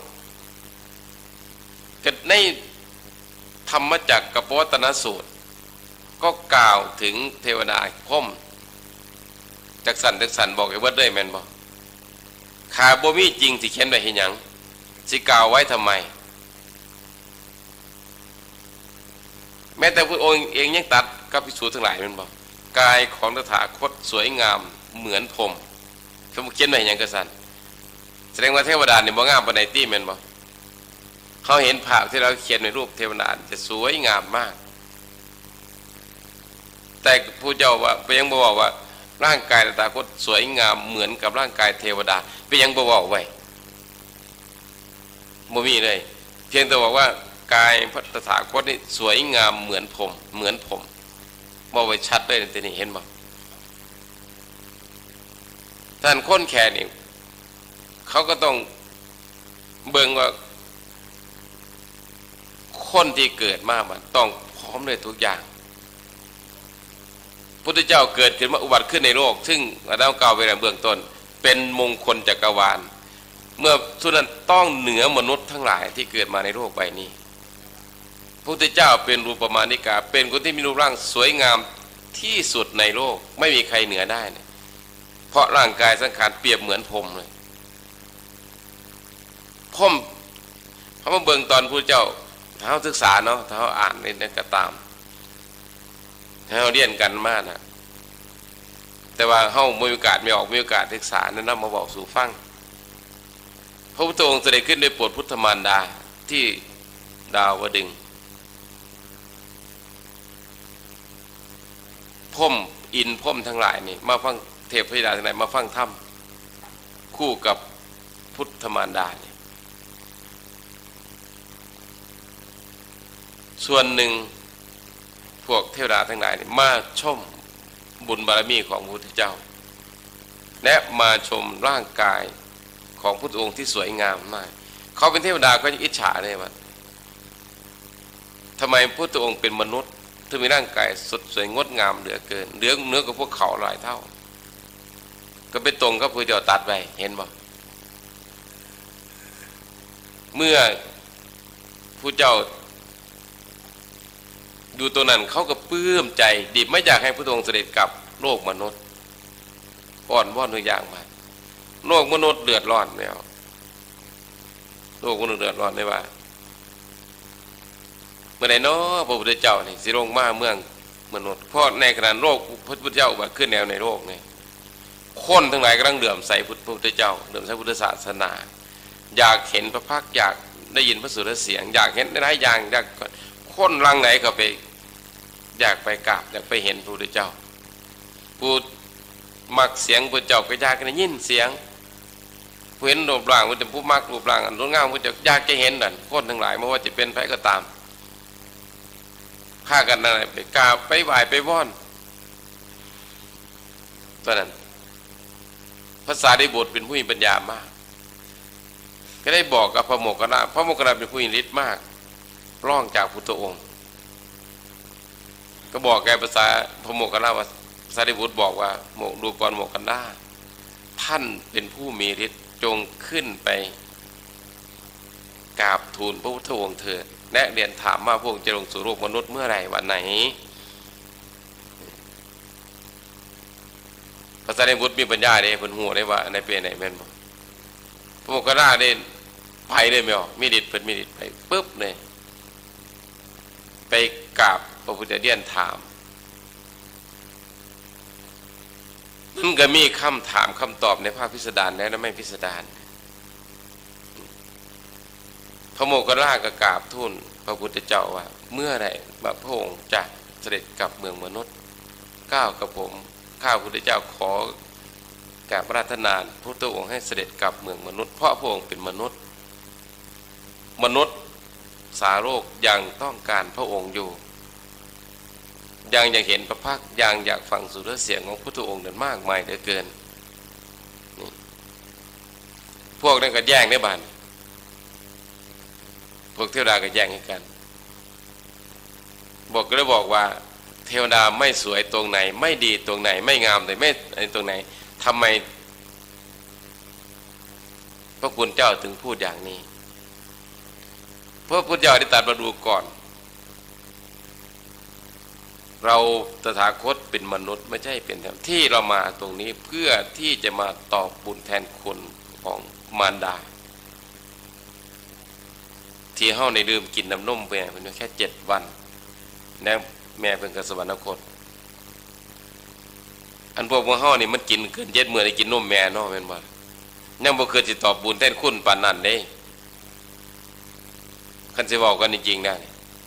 ก็ในธรรมจักรกับปวัตตนสูตรก็กล่าวถึงเทวดาพรหมจักสันจักสันบอกไอ้วัดได้แม่นบอกขาบ่มีจริงสิเขียนไว้เห็นหยังสิกล่าวไว้ทำไมแม้แต่พระองค์เองยังตัดกับภิกษุทั้งหลายแม่นบอกกายของตถาคตสวยงามเหมือนพรหมเขาเขียนไว้เห็นหยังกษันดงว่าเทวดาเนี่ยบ่งามปานใดติแม่นบ่เขาเห็นภาพที่เราเขียนในรูปเทวดาจะสวยงามมากแต่ผู้เจ้าว่าไปยังบอกว่าร่างกายตถาคตสวยงามเหมือนกับร่างกายเทวดาไปยังบอกไว้บ่มีเลยเพียงแต่บอกว่ากายพระตถาคตนี่สวยงามเหมือนผมเหมือนผมบอกไว้ชัดเลยทีนี้เห็นบ่ท่านค้นแค่นี่เขาก็ต้องเบิ่งว่าคนที่เกิดมามันต้องพร้อมเลยทุกอย่างพุทธเจ้าเกิดขึ้นมาอุบัติขึ้นในโลกซึ่งเรากล่าวไว้ในเบื้องต้นเป็นมงคลจักรวาลเมื่อทุกนั้นต้องเหนือมนุษย์ทั้งหลายที่เกิดมาในโลกใบนี้พระพุทธเจ้าเป็นรูปมานิกาเป็นคนที่มีรูปร่างสวยงามที่สุดในโลกไม่มีใครเหนือได้เนี่ยเพราะร่างกายสังขารเปรียบเหมือนพรหมเลยพรหมเขามาเบิ่งตอนพระเจ้าเท้าศึกษาเนาะเท้าอ่านนี่ก็ตามเท้าเรียนกันมากนะแต่ว่าเฮามีโอกาสไม่ออกมีโอกาสศึกษาแนะนำมาบอกสู่ฟังพระพุทธองค์เสด็จขึ้นโดยโปรดพุทธมารดาที่ดาวดึงส์พรหมอินทร์พรหมทั้งหลายนี่มาฟังเทพธิดาทั้งหลายมาฟังธรรมคู่กับพุทธมารดาเนี่ยส่วนหนึ่งพวกเทวดาทั้งหลายนี่มาชมบุญบารมีของพระพุทธเจ้าและมาชมร่างกายของพระองค์ที่สวยงามมากเขาเป็นเทวดาก็ยังอิจฉาเลยว่าทำไมพระองค์เป็นมนุษย์ถึงมีร่างกายสดสวยงดงามเหลือเกินเหลือเนื้อกับพวกเขาหลายเท่าก็ไปตรงกับพระเจ้าตัดไปเห็นบ่เมื่อพระเจ้าดูตัวนั้นเขาก็ปลื้มใจดีไม่อยากให้พระองค์เสด็จกลับโลกมนุษย์อ่อนว่อนทุกอย่างมาโลกมนุษย์เดือดร้อนแล้วโลกมนุษย์เดือดร้อนได้ว่าเมื่อไหร่เนาะพระพุทธเจ้านี่สิลงมาเมืองมนุษย์เพราะในขณะโลกพระพุทธเจ้าอุบัติขึ้นแนวในโลกนี่คนทั้งหลายกำลังเลื่อมใสพระพุทธเจ้าเลื่อมใสพุทธศาสนาอยากเห็นพระพักตร์อยากได้ยินพระสุรเสียงอยากเห็นได้หลายอย่างอยากคนรังไหนก็ไปอยากไปกราบอยากไปเห็นพระพุทธเจ้าผู้มักเสียงพระเจ้าก็อยากได้ยินเสียงผู้เห็นรูปร่างผู้เป็นผู้มักรูปร่างอันงดงามผู้จะอยากจะเห็นนั่นคนทั้งหลายไม่ว่าจะเป็นใครก็ตามฆ่ากันอะไรไปกราบไปไหว้ไปว่อนตอนนั้นภาษาได้บทเป็นผู้มีปัญญามากก็ได้บอกกับพระโมคคัลลานะพระโมคคัลลานะเป็นผู้มีฤทธิ์มากร้องจากพุทธองค์ก็บอกแกภาษาพระโมคคัลลานะว่าภาษาได้บทบอกว่าโมดูก่อนโมคคัลลานะท่านเป็นผู้มีฤทธิ์จงขึ้นไปกราบทูลพระพุทธองค์เถิดและเรียนถามว่าพระองค์จะลงสู่โลกมนุษย์เมื่อไหร่วันไหนภาษาในบุตรมีปัญญาเนี่ยเพิ่นหัวได้ว่าในเป็นไหนแม่นบ่พระโมคคัลลานะได้ไปเลยไม่ออกมีฤทธิ์เพิ่นมีฤทธิ์ไปปึ๊บเลยไปกราบพระพุทธเจ้าถามมันก็มีคำถามคำตอบในภาคพิสดารและไม่พิสดารพระโมคคัลลานะก็กราบทูลพระพุทธเจ้าว่าเมื่อใดพระองค์จะเสด็จกลับเมืองมนุษย์ก้าวกับผมข้าพระพุทธเจ้าขอกราบปรารถนาพระพุทธองค์ให้เสด็จกลับเมืองมนุษย์เพราะพระองค์เป็นมนุษย์มนุษย์สาโลกยังต้องการพระองค์อยู่ยังอยากเห็นพระพักตร์ยังอยากฟังสุรเสียงของพระพุทธองค์นั้นมากมายเหลือเกินนี่พวกนั้นก็แย่งในบ้านพวกเทวดาก็แย่งให้กันบอกก็เลยบอกว่าเทวดาไม่สวยตรงไหนไม่ดีตรงไหนไม่งามแต่ไม่ตรงไหนทำไมพระคุณเจ้าถึงพูดอย่างนี้พระพุทธเจ้าได้ตรัสมาดูก่อนเราตถาคตเป็นมนุษย์ไม่ใช่เป็นที่เรามาตรงนี้เพื่อที่จะมาตอบบุญแทนคุณของมารดาที่เฮาในลืมกินน้ำนมไปเพียงแค่เจ็ดวันแล้วแม่เป็นกสวรรคตอันพวกพวกเฮานี่มันกินเกินเจ็ดมื้อได้กินนมแม่เนาะแม่นบ่ยังบ่เคยสิตอบบุญแทนคุณปานนั้นเด้คันสิเว้ากันจริงๆนะ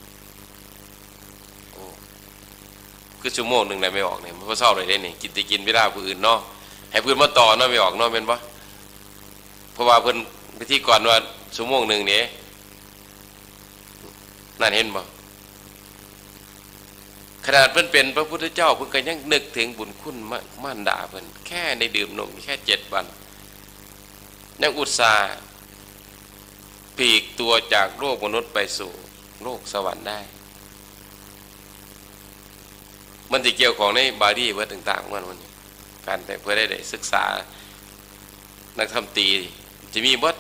โอ้คือชั่วโมงนึงได้ไม่ออกนี่มันบ่เศร้าเลยเด้นี่กินสิกินเวลาผู้อื่นเนาะให้เพิ่นมาต่อเนาะไม่ออกเนาะแม่นบ่เพราะว่าเพิ่นพิธีกรว่าชั่วโมงนึงนี่นั่นเห็นบ่ขนาดเพิ่นเป็นพระพุทธเจ้าเพิ่นก็ยังนึกถึงบุญคุณมารดาเพิ่นแค่ในดื่มนมแค่เจ็ดวันยังอุตส่าห์ปลีกตัวจากโลกมนุษย์ไปสู่โลกสวรรค์ได้มันจะเกี่ยวของในบาลีเวิร์ดต่างๆมันมันการแต่เพื่อได้ได้ศึกษานักธรรมตรีจะมีบท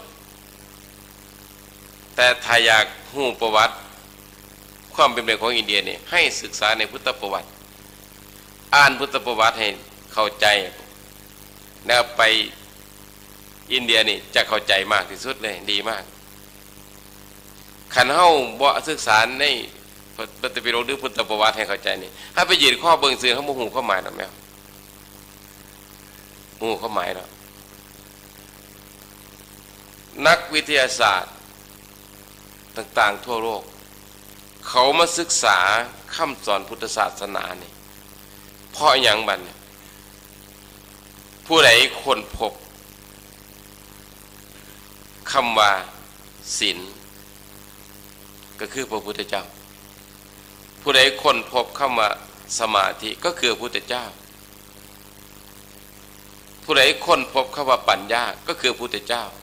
แต่ถ้าอยากหู้ประวัติความเป็นไปของอินเดียเนี่ยให้ศึกษาในพุทธประวัติอ่านพุทธประวัติให้เข้าใจแล้วไปอินเดียนี่จะเข้าใจมากที่สุดเลยดีมากขันเฮ้าบ่ศึกษาในปฏิปิฎกหรือพุทธประวัติให้เข้าใจนี่ถ้าไปยืนข้อเบิ่งซื่อเขาบ่ฮู้ความหมายดอกแม่ฮู้ความหมายดอกนักวิทยาศาสตร์ต่างๆทั่วโลกเขามาศึกษาคำสอนพุทธศาสนานี่เพราะหยังบัดเนี่ยผู้ใดค้นพบคำว่าศีลก็คือพระพุทธเจ้าผู้ใดค้นพบคำว่าสมาธิก็คือพระพุทธเจ้าผู้ใดค้นพบคำว่าปัญญาก็คือพระพุทธเจ้า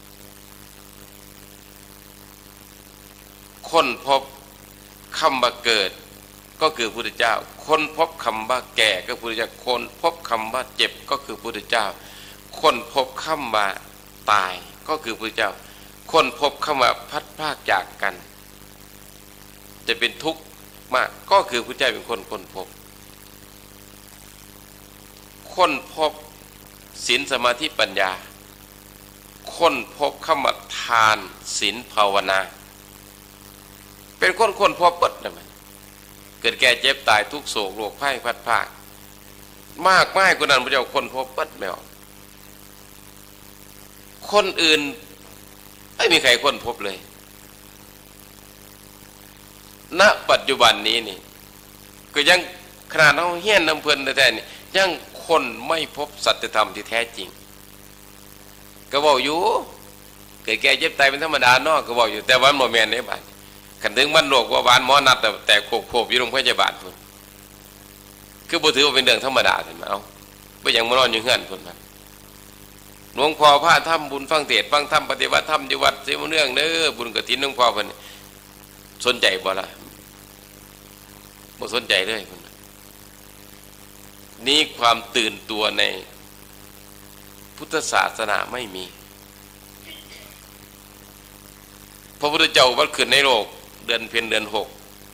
ค้นพบคำว่าเกิดก็คือพระพุทธเจ้าค้นพบคำว่าแก่ก็คือพระพุทธเจ้าค้นพบคำว่าเจ็บก็คือพระพุทธเจ้าค้นพบคำว่าตายก็คือพระพุทธเจ้าค้นพบคำว่าพัดพรากจากกันจะเป็นทุกข์มากก็คือพระพุทธเจ้าเป็นคนค้นพบค้นพบศีลสมาธิปัญญาค้นพบคำว่าทานศีลภาวนาเป็นคนค้นพบเปิดนะมันเกิดแก่เจ็บตายทุกโศกโรคภัยพัดพรากมากมายกว่านั้นพระเจ้าค้นพบเปิดไม่ออกคนอื่นไม่มีใครค้นพบเลยณปัจจุบันนี้นี่ก็ยังขนาดเราเฮี้ยนน้ำเพลินแต่นี่ยังคนไม่พบสัจธรรมที่แท้จริงก็บอกอยู่เกิดแก่เจ็บตายเป็นธรรมดานอกก็บอกอยู่แต่วันโมเมนต์นี้บ้านขันถึงมันโลกว่าบ้านหมอนัดแต่แต่โขกโขบอยู่โรงพยาบาลพุ่นคือบ่ถือว่าเป็นเรื่องธรรมดาเห็นไหมเอาไม่ยังมานอนอยู่เฮือนพุ่นมันหลวงพ่อพระทำบุญฟังเทศฟังธรรมปฏิบัติธรรมอยู่วัดเสียเนื่องเด้อบุญกฐินหลวงพ่อเพิ่นสนใจบ่ล่ะบ่สนใจเลยพุ่นนี่ความตื่นตัวในพุทธศาสนาไม่มีพระพุทธเจ้าวัดขึ้นในโลกเดือนเพ็ญเดือนหก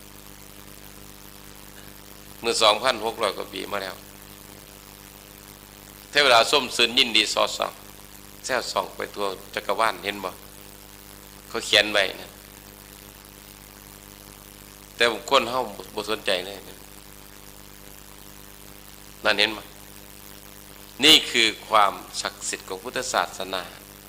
เมื่อ สองพันหกร้อย กว่าปีมาแล้วเทวดาส้มซึนยินดีสอดส่องแซ่ส่องไปทั่วจักรวาลเห็นบ่เขาเขียนไว้นะแต่คนเฮาบ่สนใจเลยนั่นเห็นบ่นี่คือความศักดิ์สิทธิ์ของพุทธศาสนา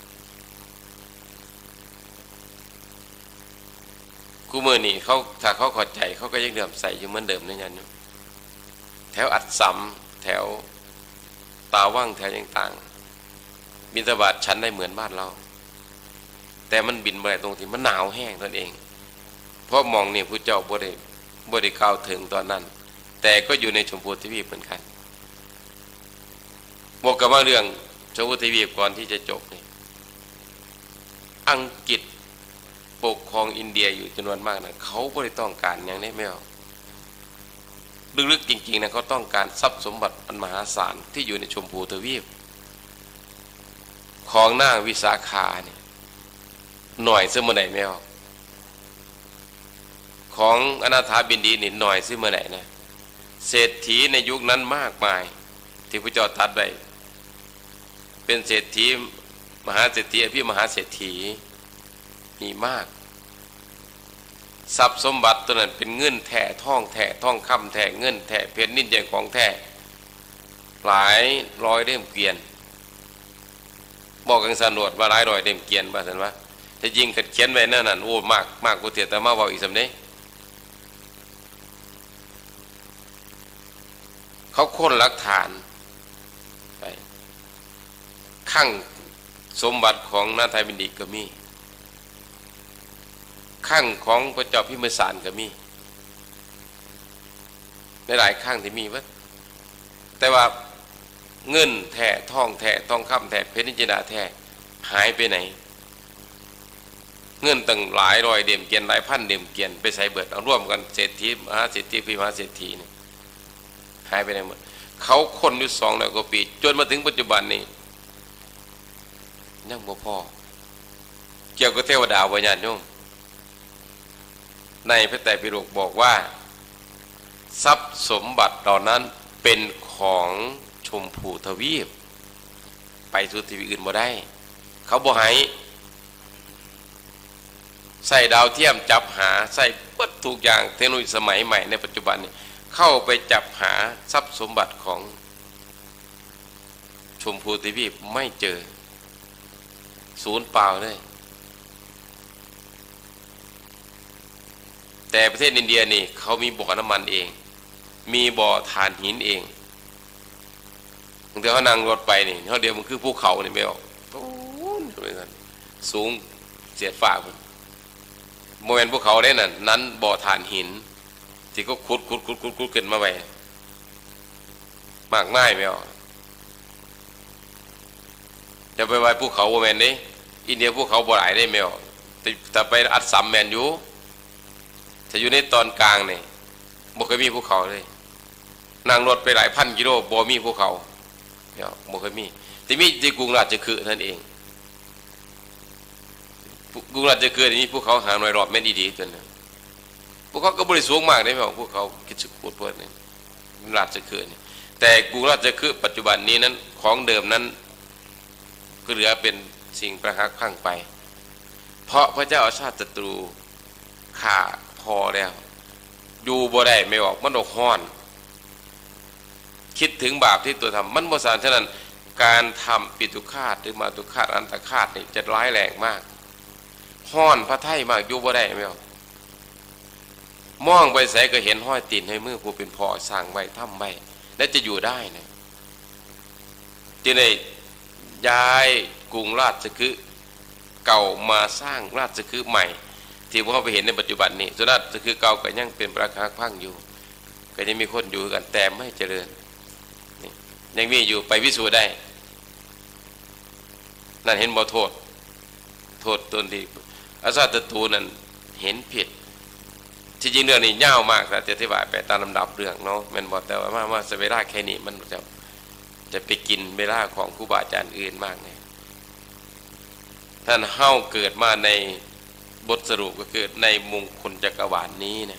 กูมือนี่เขาถ้าเขาเข้าใจเขาก็ยังเดิมใส่อยู่เหมือนเดิมนี่ยันอยู่แถวอัดสำแถวตาว่างแถวต่างๆบิณฑบาตชั้นได้เหมือนบ้านเราแต่มันบินไปตรงที่มันหนาวแห้งนั่นเองเพราะมองนี่พระเจ้าบ่ได้บ่ได้กล่าวถึงตอนนั้นแต่ก็อยู่ในชมพูทวีปเหมือนกันบอกกับว่าเรื่องชมพูทวีปก่อนที่จะจบนี่อังกฤษปกครองอินเดียอยู่จำนวนมากนะเขาไม่ได้ต้องการอย่างนี้ไม่เอาลึกๆจริงๆนะเขาต้องการทรัพย์สมบัติอันมหาศาลที่อยู่ในชมพูทวีปของนางวิสาขาเนี่ยหน่อยซึ่งเมื่อไหร่ไม่เอาของอนาถาบินดีนี่หน่อยซึ่งเมื่อไหร่นะเศรษฐีในยุคนั้นมากมายที่พระเจ้าตรัสไว้เป็นเศรษฐีมหาเศรษฐีพี่มหาเศรษฐีมีมากทรัพย์สมบัติตัวนั้นเป็นเงินแท้ทองแท้ทองคำแท้เงินแท้เพชรนินเดียของแท้หลายร้อยเล่มเกวียนบบอกกังสานวดว่าหลายร้อยเต็มเกียนว่าสันว่าถ้ายิงกัดเขียนไว้นั่นนั่นโอ้มากมากกว่าเทียแต่มาบอกอีกสำเนียเขาค้นหลักฐานไปข้างสมบัติของนาไทยบินดีก็มีข้างของพระเจ้าพิมพิสารก็มีในหลายข้างที่มีวะแต่ว่าเงินแท้ทองแท้ทองคำแท้เพชรนิจินาแท้หายไปไหนเงินตั้งหลายร้อยเดี่ยมเกียนหลายพันเดี่ยมเกียนไปใส่เบิดเอาร่วมกันเศรษฐีมหาเศรษฐีพิมหาเศรษฐีนี่หายไปไหนหมดเขาคนอยู่สองร้อยกว่าปีจนมาถึงปัจจุบันนี้ยังบ่พอเกี่ยวกับเทวดาวิญญาณโยมในพระไตรปิฎกบอกว่าทรัพย์สมบัติเหล่านั้นเป็นของชมพูทวีปไปสู่ทวีอื่นบ่ได้เขาบ่ให้ใส่ดาวเทียมจับหาใส่ปัดทุกอย่างเทคโนโลยีสมัยใหม่ในปัจจุบันนี้เข้าไปจับหาทรัพย์สมบัติของชมพูทวีปไม่เจอศูนย์เปล่าเลยแต่ประเทศอินเดียนี่เขามีบ่อน้ำมันเองมีบ่อถ่านหินเองบางทีเขานั่งรถไปนี่เขาเดียวมันคือภูเขานี่ไม่ออกโอ้ยสูงเสียดฟ้ามันโมเมนต์ภูเขาได้นั่นนั้นบ่อถ่านหินที่ก็ขุดขุดขุดขุดขุดขึ้นมาไปมากง่ายไม่ออกจะไปไว้ภูเขาโมเมนต์นี้อินเดียภูเขาบ่อไหลได้ไม่ออกแต่ไปอัดสามแมนอยู่ถ้าอยู่ในตอนกลางนี่บ่เคยมีภูเขาเลยนั่งรถไปหลายพันกิโลบ่มีภูเขาเนี่ยบ่เคยมีแต่มีที่กรุงราชคฤห์นั่นเองกรุงราชคฤห์นี่ภูเขาหาหน่วยรอบแม่นดีๆตัวนึงภูเขาก็บ่ได้สูงมากได้แม่ภูเขาคิดสึกปวดปวดนี่ราชคฤห์นี่แต่กรุงราชคฤห์ปัจจุบันนี้นั้นของเดิมนั้นก็เหลือเป็นสิ่งประหักพังไปเพราะพระเจ้าอาชาติศัตรูฆ่าพอแล้วอยู่บ่ได้ไม่ออกมันอกห้อนคิดถึงบาปที่ตัวทำมันบ่สารฉะนั้นการทำปิตุฆาตหรือมาตุฆาตอันตฆาตนี่จะร้ายแรงมากห้อนพระไถ่มากอยู่บ่ได้ไม่ออกมองไปใส่ก็เห็นห้อยตีนให้มือผู้เป็นพ่อสร้างไว้ทำไว้และจะอยู่ได้นะจึงได้ย้ายกรุงราชคฤห์เก่ามาสร้างราชคฤห์ใหม่ที่พวกเราไปเห็นในปัจจุบันนี้ส่วนราชคฤห์เก่าก็ยังเป็นประคักพังอยู่ก็ยังมีคนอยู่กันแต่ไม่เจริญยังมีอยู่ไปวิสูจน์ได้นั่นเห็นบ่โทษโทษตนที่อาซาตตูนั่นเห็นผิดที่จริงเรื่องนี้ยาวมากนะจะอธิบายไปตามลำดับเรื่องเนาะแม่นบ่แต่ว่ามาว่าเวลาแค่นี้มันจะจะไปกินเวลาของครูบาอาจารย์อื่นมากเนี่ยท่านเฮาเกิดมาในบทสรุปก็คือในมงคลจักรวาลนี้เนี่ย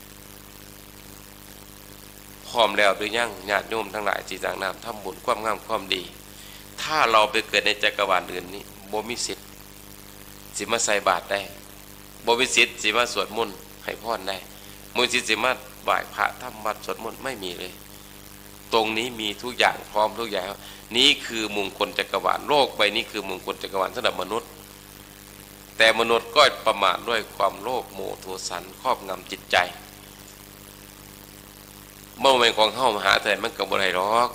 พร้อมแล้วหรือยังญาติโยมทั้งหลายที่ต่างน้ำทำบุญความงามความดีถ้าเราไปเกิดในจักรวาลอื่นนี้บ่มีสิทธิ์สิมาใส่บาตรได้บ่มีสิทธิ์สิมาสวดมนต์ให้พรได้บ่มีสิทธิ์สิมาไหว้พระทำวัดสวดมนต์ไม่มีเลยตรงนี้มีทุกอย่างพร้อมทุกอย่างนี้คือมงคลจักรวาลโลกใบนี้คือมงคลจักรวาลสำหรับมนุษย์แต่มนุษย์ก็ประมาทด้วยความโลภโมโทสันครอบงำจิตใจเมื่อวันของเฮ้ามหาแต่มันกับอะไรหรอก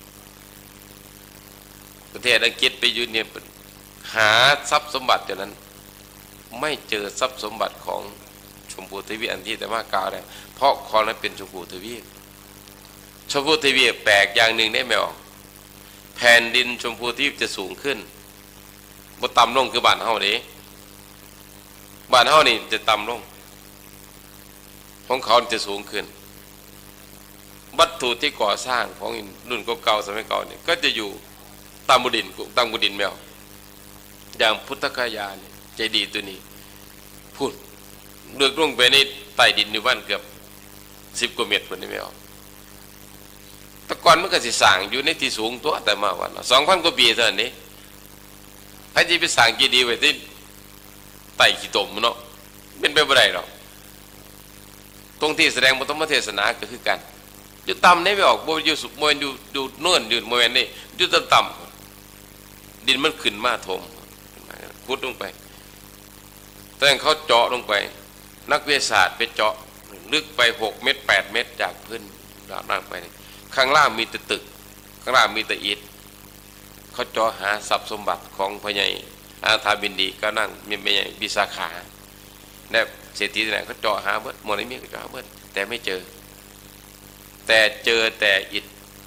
ประเทศอังกฤษไปอยู่เนี่ยหาทรัพย์สมบัติอย่างนั้นไม่เจอทรัพย์สมบัติของชมพูทวีปอันที่แต่ว่ากล่าวได้เพราะของนั้นเป็นชมพูทวีปชมพูทวีปแปลกอย่างหนึ่งได้ไหมออกแผ่นดินชมพูทวีปจะสูงขึ้นบ่ต่ำลงคือบ้านเฮาเด้บ้านเฮานี่จะต่ำลงของเขาจะสูงขึ้นวัตถุที่ก่อสร้างของรุ่นเก่าๆสมัยเก่าเนี่ยก็จะอยู่ตามบุดินตามบุดินแมวอย่างพุทธคยาเนี่ยใจดีตัวนี้พูดเลือกลงไปในใต้ดินอยู่บ้านเกือบสิบกว่าเมตรคนนี้ไม่ออกแต่ก่อนมันก็สิสร้างอยู่ในที่สูงตัวแต่มาวันสองพันกว่าปีเท่านี้ใครจะไปสร้างกี่ดีไว้ที่ไต่ขี้ตมเนาะเป็นไปไม่ได้หรอกตรงที่แสดงบทธรรมเทศนาก็คือกันอยู่ต่ำนี่ไม่ออกบ่อยู่สุขมวยอยู่อยู่โน่นอยู่มวยนี่อยู่ต่ำต่ำดินมันขึ้นมาถมขุดลงไปแต่เขาเจาะลงไปนักวิทยาศาสตร์ไปเจาะลึกไปหกเมตรแปดเมตรจากพื้นล่างไปข้างล่างมีแต่ตึกข้างล่างมีแต่อิฐเขาเจาะหาทรัพย์สมบัติของพญายอาธาบินดีก็นั่งมีพญายวิสาขาและเศรษฐีที่ไหนเขาเจาะหาเบิดหมดไอ้เมียก็เจาะหาเบิดแต่ไม่เจอแต่เจอแต่อิฐ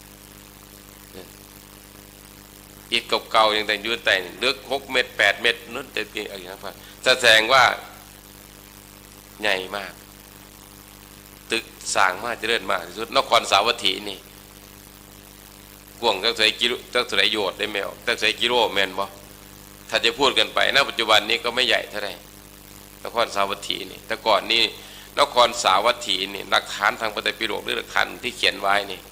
อิฐเก่าๆยังแต่ยืนแต่ลึกหกเมตรแปดเมตรนั่นแต่เพียงอะไรนะครับแสดงว่าใหญ่มากตึกสร้างมากเจริญมากที่สุดนครสาวัตถีนี่กวงตั้งใส่กิโลตั้งใส่โยดได้แมวตั้งใส่กิโลแมนบ่ถ้าจะพูดกันไปณปัจจุบันนี้ก็ไม่ใหญ่เท่าไหร่นครสาวัตถีนี่แต่ก่อนนี้นครสาวัตถีนี่หลักฐานทางปฏิปิฎกหรือหลักฐานที่เขียนไว้นี่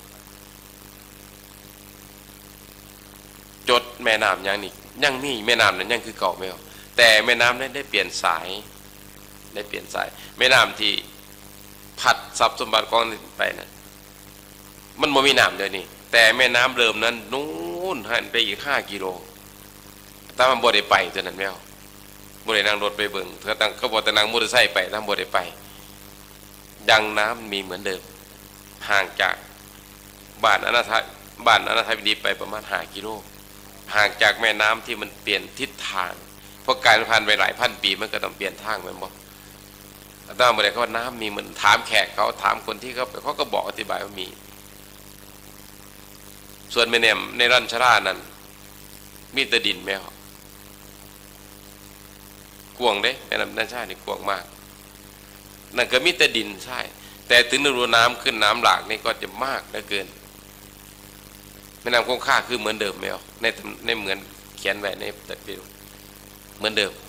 จดแม่น้ำยังนี่ยังมีแม่น้ำนั้นยังคือเก่าแมวแต่แม่น้ำนั้นได้เปลี่ยนสายได้เปลี่ยนสายแม่น้ำที่ผัดทรัพย์สมบัติกองไปนะมันไม่มีน้ำเลยนี่แต่แม่น้ำเริ่มนั้นนู้นหันไปอีกห้ากิโลถ้ามันบ่ได้ไปจนนั้นแมวบ่ได้นั่งรถไปเบิ่งเขาตั้งเขาบอกแต่นั่งมอเตอร์ไซค์ไปถ้าบ่ได้ไปดังน้ำมีเหมือนเดิมห่างจากบ้านอนาถาบ้านอนาถาบินีไปประมาณห้ากิโลห่างจากแม่น้ำที่มันเปลี่ยนทิศทางเพราะการผ่านไปหลายพันปีมันก็ต้องเปลี่ยนทางมันบอกถ้าเมื่อไรเขาว่าน้ำมีเหมือนถามแขกเขาถามคนที่เขาไปเขาก็บอกอธิบายว่ามีส่วนแม่น้ำในรัญชรานั้นมีแต่ดินแมวกวงเด้แม่น้ำรัญชรานี่กวงมากนั่นก็มีแต่ดินใช่แต่ถึงฤดูน้ำขึ้นน้ำหลากนี่ก็จะมากเหลือเกินแม่น้ำคงคาคือเหมือนเดิมแมวในในเหมือนเขียนไว้ในแต่เดียวเหมือนเดิม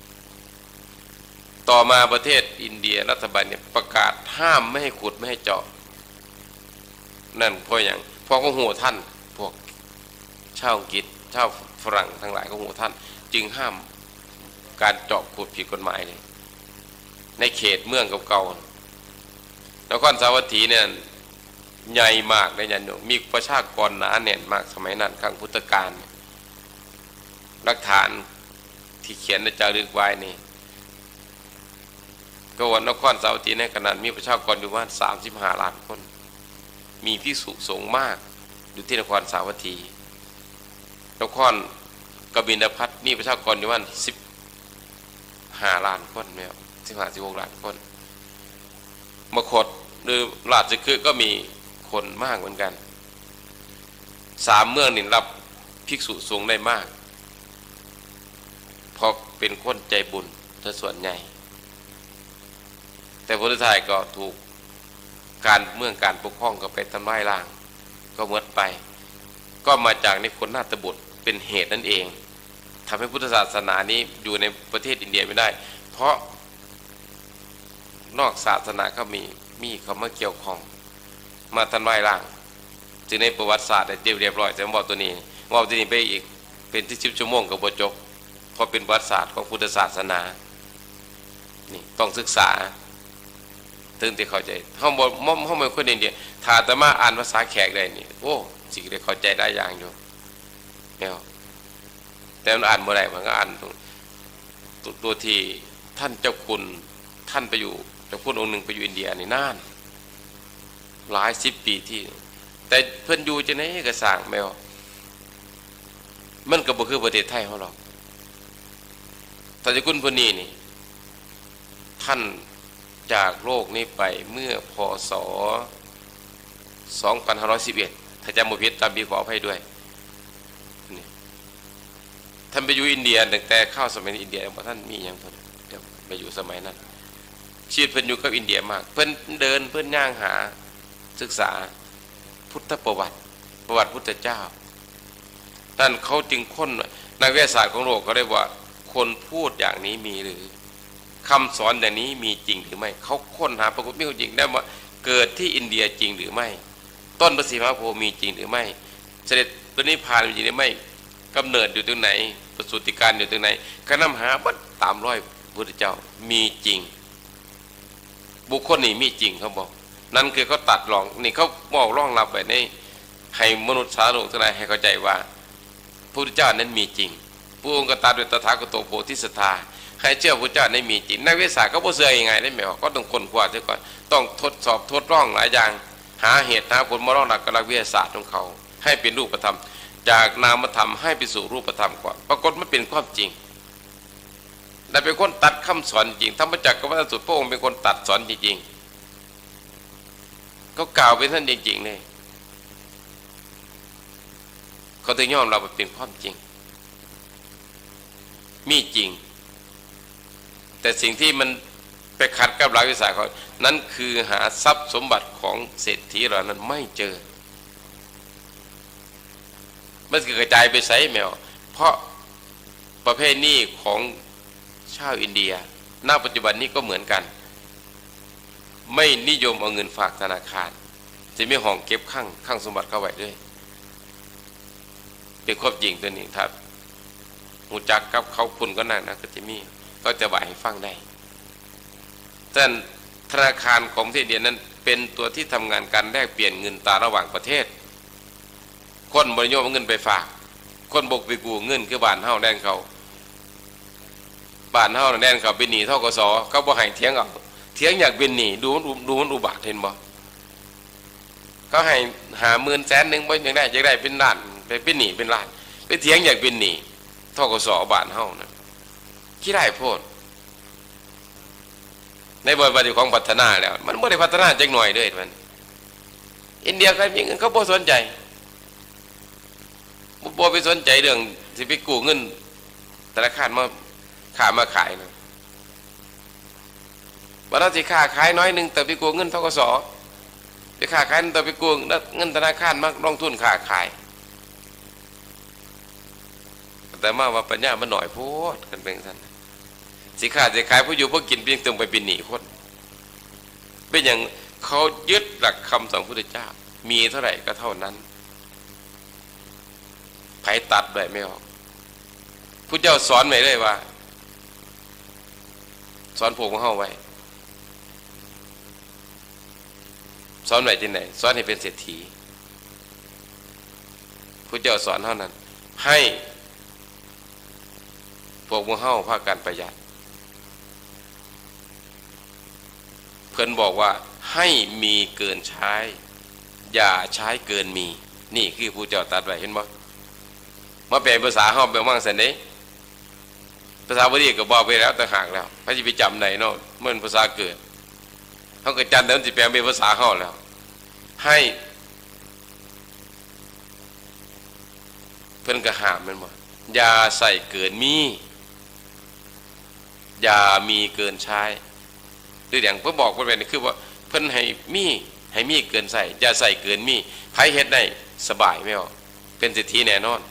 ต่อมาประเทศอินเดียรัฐบาลเนี่ยประกาศห้ามไม่ให้ขุดไม่ให้เจาะนั่นเพราะอย่างเพราะเขาหูท่านพวกชาวอังกฤษชาวฝรั่งทั้งหลายเขาหูท่านจึงห้ามการเจาะขุดผิดกฎหมายเลยในเขตเมืองเก่าๆนครสาวัตถีเนี่ยใหญ่มากในยันโยมีประชากรหนาแน่นมากสมัยนั้นครั้งพุทธกาลหลักฐานที่เขียนในจารึกไว้นี่ก็วันนครสาวัตถีในขณะมีประชากรอยู่ประมาณสามสิบห้าล้านคนมีภิกษุสงฆ์มากอยู่ที่นครสาวัตถีนครกบินพัทมีประชากรอยู่ประมาณสิบห้าล้านคนแมวสิบห้าสิบหกล้านคนมคธหรือราชคฤห์ก็มีคนมากเหมือนกันสามเมืองนี่รับภิกษุสงฆ์ได้มากเพราะเป็นคนใจบุญถ้าส่วนใหญ่แต่ผลสุดท้ายก็ถูกการเมืองการปกครองก็ไปทำลายล้างก็หมดไปก็มาจากในคนนาฏบุตรเป็นเหตุนั่นเองทำให้พุทธศาสนานี้อยู่ในประเทศอินเดียไม่ได้เพราะนอกศาสนาก็มีมีเขามาเกี่ยวข้องมาทำลายล้างจึงในประวัติศาสตร์เรียบร้อยแต่บอกตัวนี้ว่าตัวนี้ไปอีกเป็นที่ชิบชั่วโมงกับบทจบเพราะเป็นประวัติศาสตร์ของพุทธศาสนานี่ต้องศึกษาถึงที่เข้าใจห้องบนห้องห้องเป็นคนอินเดียถ้าแต่มาอ่านภาษาแขกได้นี่โอ้สิ่งที่เข้าใจได้อย่างอยู่เนี่ยแต่มันอ่านเมื่อไรมันก็อ่านตรงตัวที่ท่านเจ้าคุณท่านไปอยู่เจ้าคุณองค์หนึ่งไปอยู่อินเดียนี่นานหลายสิบปีที่แต่เพื่อนอยู่จะไหนก็สร้างแมวมันก็บ่คือประเทศไทยเขาหรอกแต่เจ้าคุณคนนี้นี่ท่านจากโลกนี้ไปเมื่อพ.ศ. สองพันห้าร้อยสิบเอ็ดถ้าจำไม่ผิดตามปีขออภัยด้วยนี่ท่านไปอยู่อินเดียตั้งแต่เข้าสมัยอินเดียบอกท่านมีอย่างเพิ่นไปอยู่สมัยนั้นชีวิตเพิ่นอยู่กับอินเดียมากเพิ่นเดินเพิ่นย่างหาศึกษาพุทธประวัติประวัติพุทธเจ้าท่านเขาจึงค้นนักวิทยาศาสตร์ของโลกเขาเรียกว่าคนพูดอย่างนี้มีหรือคำสอนอย่างนี้มีจริงหรือไม่เขาค้นหาปรากฏมีจริงได้ว่าเกิดที่อินเดียจริงหรือไม่ต้นพระศรีมหาโพธิ์มีจริงหรือไม่เสด็จปรินิพพานมีจริงหรือไม่กำเนิดอยู่ตรงไหนประสูติการอยู่ตรงไหนก็นำหาบัดตามร้อยพุทธเจ้ามีจริงบุคคลนี้มีจริงเขาบอกนั่นคือเขาตัดรองนี่เขาบอกร่องรับไว้ในให้มนุษย์สาธารณะทั้งหลายให้เข้าใจว่าพระพุทธเจ้านั้นมีจริงพระองค์ก็ตรัสด้วยตถาคตโพธิสัตถาใครเชื่อพระเจ้านั้นมีจริงนักวิทยาศาสตร์ก็บ่เชื่อยังไงได้ไหมว่าก็ต้องค้นคว้าเสียก่อนต้องทดสอบทดลองหลายอย่างหาเหตุหาผลมารองรับกับหลักวิทยาศาสตร์ของเขาให้เป็นรูปธรรมจากนามธรรมให้ไปสู่รูปธรรมก่อนปรากฏมันเป็นความจริงและเป็นคนตัดคำสอนจริงธรรมจักรกับวัฏสุดพระองค์เป็นคนตัดสอนจริงๆเขากล่าวเป็นท่านจริงๆเลยเขาถึงยอมรับว่าเป็นความจริงมีจริงแต่สิ่งที่มันไปขัดกับหลักวิทยาศาสตร์เขานั้นคือหาทรัพย์สมบัติของเศรษฐีเหล่านั้นไม่เจอมันกระจายไปใส่แมวเพราะประเภทนี้ของชาวอินเดียณปัจจุบันนี้ก็เหมือนกันไม่นิยมเอาเงินฝากธนาคารจะมีห้องเก็บข้างข้างสมบัติเข้าไว้ด้วยเป็นความจริงตัวนี้ครับหูจักกับเขาคุณก็นั่นนะก็จะมีก็จะบ่ายให้ฟังได้แต่ธนาคารของประเทศอินเดียนั้นเป็นตัวที่ทำงานการแลกเปลี่ยนเงินตราระหว่างประเทศคนบริโภคเงินไปฝากคนบกไปกู้เงินคือบ้านเฮาแดนเขาบ้านเฮาแดนเขาเป็นหนี้ธกสเขาบ่ให้เถียงเอาเถียงอยากเป็นหนี้ดูมันดูมันอุบาทเห็นบ่เขาให้หาหมื่นแสนหนึ่งบ่ยังได้ยังได้เป็นล้านไปเป็นหนี้เป็นล้านไปเถียงอยากเป็นหนี้ธกสบ้านเฮานะขี้ได้โพดในบทบาทของพัฒนาแล้วมันไม่ได้พัฒนาจักหน่อยเลยมันอินเดียใครมีเงินเขาบ่สนใจบ่ไปสนใจเรื่องสิไปกู้เงินธนาคารมาขามาขายนะว่าเราสิค่าขายน้อยหนึ่งแต่ไปกู้เงินธกสไปค่าขายแต่ไปกู้เงินธนาคารมาลงทุนค่าขายแต่มาว่าปัญญามันหน่อยโพดกันเป็นท่านสิค่าสิขายผู้อยู่ผู้กินเพียงตรงไปเป็นหนี้คนเป็นอย่างเขายึดหลักคำสอนพระพุทธเจ้ามีเท่าไหร่ก็เท่านั้นไผตัดแบบไม่ออกพุทธเจ้าสอนไว้เลยว่าสอนพวกของเฮาไว้สอนไว้ที่ไหนสอนให้เป็นเศรษฐีพุทธเจ้าสอนเท่านั้นให้พวกของเฮาพากันประหยัดเพิ่นบอกว่าให้มีเกินใช้อย่าใช้เกินมีนี่คือพุทธเจ้าตรัสไว้เห็นบ่มาแปลภาษาเฮาแบบมั่งสันเด้ภาษาบาลีก็บอกไปแล้วแต่ห่างแล้วพระสิไปจำไหนเนาะเมื่อภาษาเกิดเฮาก็จำแต่มันสิแปลเป็นภาษาเฮาแล้วให้เพิ่นก็ห้ามแม่นบ่อย่าใส่เกินมีอย่ามีเกินใช้ด้วยอย่างเพิ่นบอกเพิ่นเป็นคือว่าเพิ่นให้มีให้มีเกินใส่อย่าใส่เกินมีใครเฮ็ดได้สบายไม่ออกเป็นเศรษฐีแน่นอน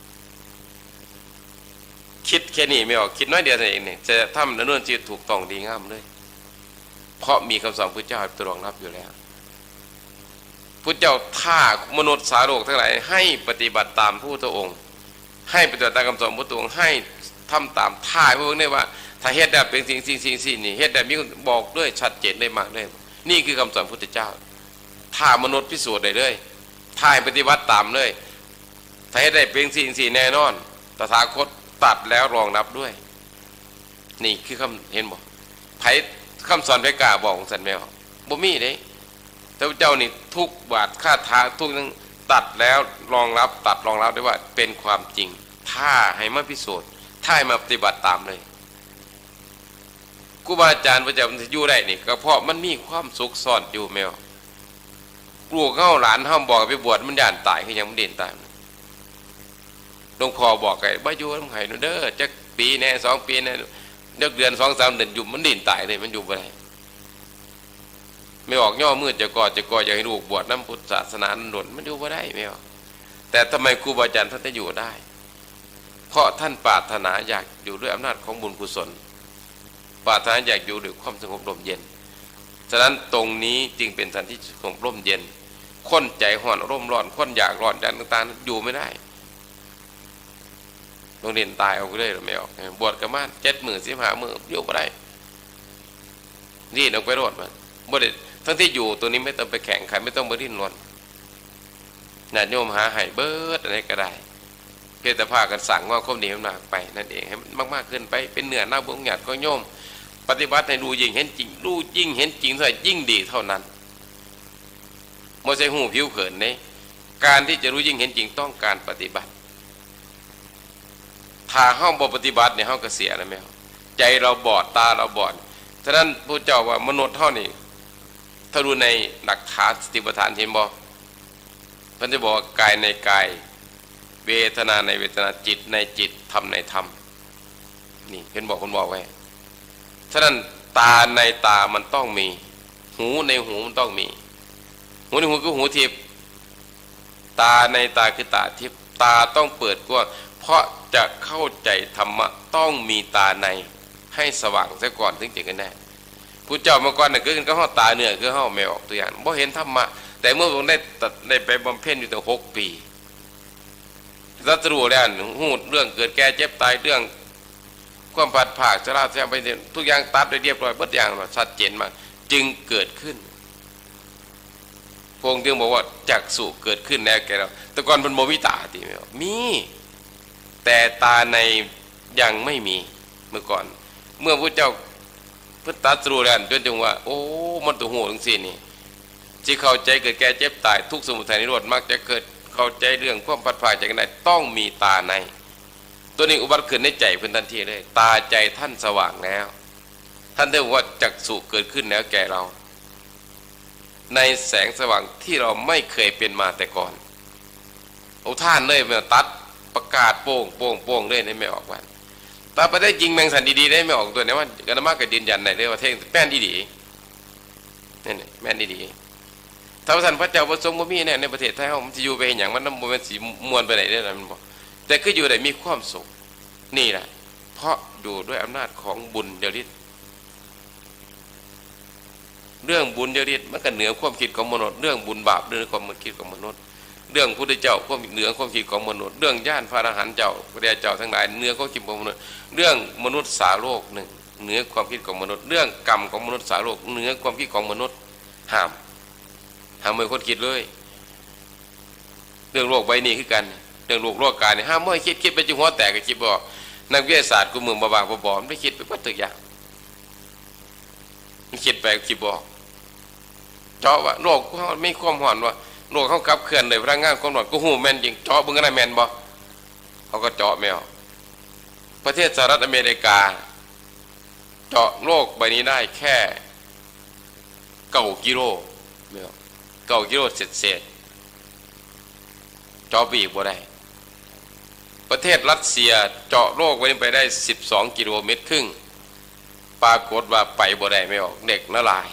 คิดแค่นี้ไม่ออกคิดน้อยเดียวเองเนี่ยจะทำดำเนินชีวิตถูกต้องดีงามเลยเพราะมีคำสอนพระเจ้าตรองรับอยู่แล้วพระเจ้าท่ามนุษย์สาโลกทั้งหลายให้ปฏิบัติตามพระพุทธองค์ให้ปฏิบัติตามคำสอนพระพุทธองค์ให้ทำตามท่าพระองค์ได้ว่าถ้าเฮ็ดได้เป็นสิ่งสิ่งสิ่งสิ่งนี่เฮ็ดได้มีบอกด้วยชัดเจนได้มากเลยนี่คือคำสอนพระพุทธเจ้าท่ามนุษย์พิสูจน์ได้เลยท่าปฏิบัติตามเลยถ้าเฮ็ดได้เป็นสิ่งสิ่งแน่นอนตถาคตตัดแล้วรองรับด้วยนี่คือคำเห็นบ่ไผคำสอนไผกล้าบอกของสันแมวบ่มีเด้แต่เจ้านี่ทุกบาทค่าทาทุกนั้นตัดแล้วรองรับตัดรองรับได้ว่าเป็นความจริงถ้าให้มาพิสูจน์ถ้าให้มาปฏิบัติตามเลยครูบาอาจารย์พระเจ้ามันอยู่ได้นี่ก็เพราะมันมีความสุขซ่อนอยู่แมวลูกเฮาหลานเฮาบอกไปบวชมันย่านตายคือยังมันเด่นตายหลวงพ่อบอกไงบ่อยู่น้ำไห้เด้อจักปีแน่สองปีแน่เดือนเดือนสองสามเดือนอยู่มันดิ่นตายเลยมันอยู่บ่ได้ไม่ออกย่อมืดจะก่อจะก่ออยากให้ลูกบวชน้ำพุทธศาสนาหนุนมันอยู่บ่ได้ไม่ออกแต่ทำไมครูบาอาจารย์ท่านจะอยู่ได้เพราะท่านปรารถนาอยากอยู่ด้วยอำนาจของบุญกุศลปรารถนาอยากอยู่ด้วยความสงบลมเย็นฉะนั้นตรงนี้จึงเป็นสถานที่สงบลมเย็นคนใจห่อนร่มร้อนคนอยากร้อนดันต่างๆอยู่ไม่ได้โรงเรียนตายเอาไปเลยหรือไม่ออกบวชกันมาเจ็ดหมื่นสิบห้าหมื่นอยู่ไม่ได้นี่เราไปรอดมันบ่ได้ทั้งที่อยู่ตัวนี้ไม่ต้องไปแข่งขันไม่ต้องไปดิ้นรนน่ะโยมหาให้เบิดอะไรก็ได้พียงแต่พากันสั่งว่าความดีมันมากไปนั่นเองให้มันมากๆขึ้นไปเป็นเนื้อหน้าบุญหยาดก็โยมปฏิบัติให้รู้ยิ่งเห็นจริงรู้ยิ่งเห็นจริงเท่าไหร่ยิ่งดีเท่านั้นโมเสหูผิวเผินเนี่ยการที่จะรู้ยิ่งเห็นจริงต้องการปฏิบัติถ้าห้องบ่ปฏิบัติเนี่ยห้องก็เสียนะแม่ใจเราบอดตาเราบอดฉะนั้นพระเจ้าว่ามนุษย์เท่านี้ถ้าดูในหลักฐานสติปัฏฐานเห็นบ่ท่านจะบอกกายในกายเวทนาในเวทนาจิตในจิตธรรมในธรรมนี่เห็นบอกคนบอกไว้ฉะนั้นตาในตามันต้องมีหูในหูมันต้องมีหูในหูคือหูทิพย์ตาในตาคือตาทิพย์ตาต้องเปิดกว้างเพราะจะเข้าใจธรรมะต้องมีตาในให้สว่างซะก่อนถึงจะกันได้ผู้เจ้าเมื่อก่อนน่ะคือก็ห้อตาเนื้อคือห้อไม่ออกตัวอย่างบ่เห็นธรรมะแต่เมื่อผมได้ตัดได้ไปบำเพ็ญอยู่ตั้งหกปีรัตรู้แล้วหูเรื่องเกิดแก่เจ็บตายเรื่องความผัดผากชราแซมไปทุกอย่างตัดได้เรียบร้อยเบิดอย่างชัดเจนมากจึงเกิดขึ้นพระองค์จึงบอกว่าจักษุเกิดขึ้นแล้วแกเราแต่ก่อนมันโมวิตาตีไหมมีแต่ตาในยังไม่มีเมื่อก่อนเมื่อพระเจ้าพุทธตรู้แล้วจนจึงว่าโอ้มันตัวหูทั้งสิ้นนี่ที่เข้าใจเกิดแก่เจ็บตายทุกสมุทัยนิโรธมักจะเกิดเข้าใจเรื่องความผัดผากจากไหนต้องมีตาในตัวนี้อุบัติขึ้นในใจเพื่อนทันทีเลยตาใจท่านสว่างแล้วท่านได้บอกว่าจักษุเกิดขึ้นแล้วแก่เราในแสงสว่างที่เราไม่เคยเป็นมาแต่ก่อนเอาท่านเลยมาตัดประกาศโป่งโป่งโป่งเลยได้ไม่ออกวันตาไปได้จริงแมงสันดีๆได้ไม่ออกตัวนี้ว่ากันมากกับยืนยันในเรื่องว่าเท่งแม่นดีๆนี่แม่นดีๆถ้าท่านพระเจ้าประสงค์บ่มีเนี่ยในประเทศไทยเรามันจะอยู่ไปอย่างมันน้ำมันสีมวลไปไหนได้มันบอกแต่ก็อยู่ได้มีความสุขนี่แหละเพราะอยู่ด้วยอำนาจของบุญเดียวนี้เรื่องบุญเดียวนี้มันก็เหนือความคิดของมนุษย์เรื่องบุญบาปเหนือความคิดของมนุษย์เรื่องพุทธเจ้าความเหนือความคิดของมนุษย์เรื่องญาณพระอรหันต์เจ้าพระเดชเจ้าทั้งหลายเหนือความคิดของมนุษย์เรื่องมนุษย์สาโลกหนึ่งเหนือความคิดของมนุษย์เรื่องกรรมของมนุษย์สาโลกเหนือความคิดของมนุษย์ห้ามห้ามไม่คนคิดเลยเรื่องโลกใบนี้คือกันเรื่องโลกโลกกายเนี่ยห้ามไม่คิดคิดไปจุหัวแตกก็คิดบอกนักวิทยาศาสตร์กูเมืองบาบาบอมไม่คิดไปวัตถุอย่างมันคิดไปคิดบอกเจาะว่าโลกเขาไม่ความห่อนว่าโลกเขาขับเคลื่อนเลยพลังงานความร้อนกูหูแมนจริงเจาะบึงกันได้แมนบ่เขาก็เจาะไม่ออกประเทศสหรัฐอเมริกาเจาะโลกใบนี้ได้แค่เก้ากิโลไม่ออกเก้ากิโลเศษเศษเจาะไปอีกบ่ได้ประเทศรัสเซียเจาะโลกไว้ไปได้สิบสองกิโลเมตรครึ่งปรากฏว่าไปบ่ได้ไม่ออกเด็กละลาย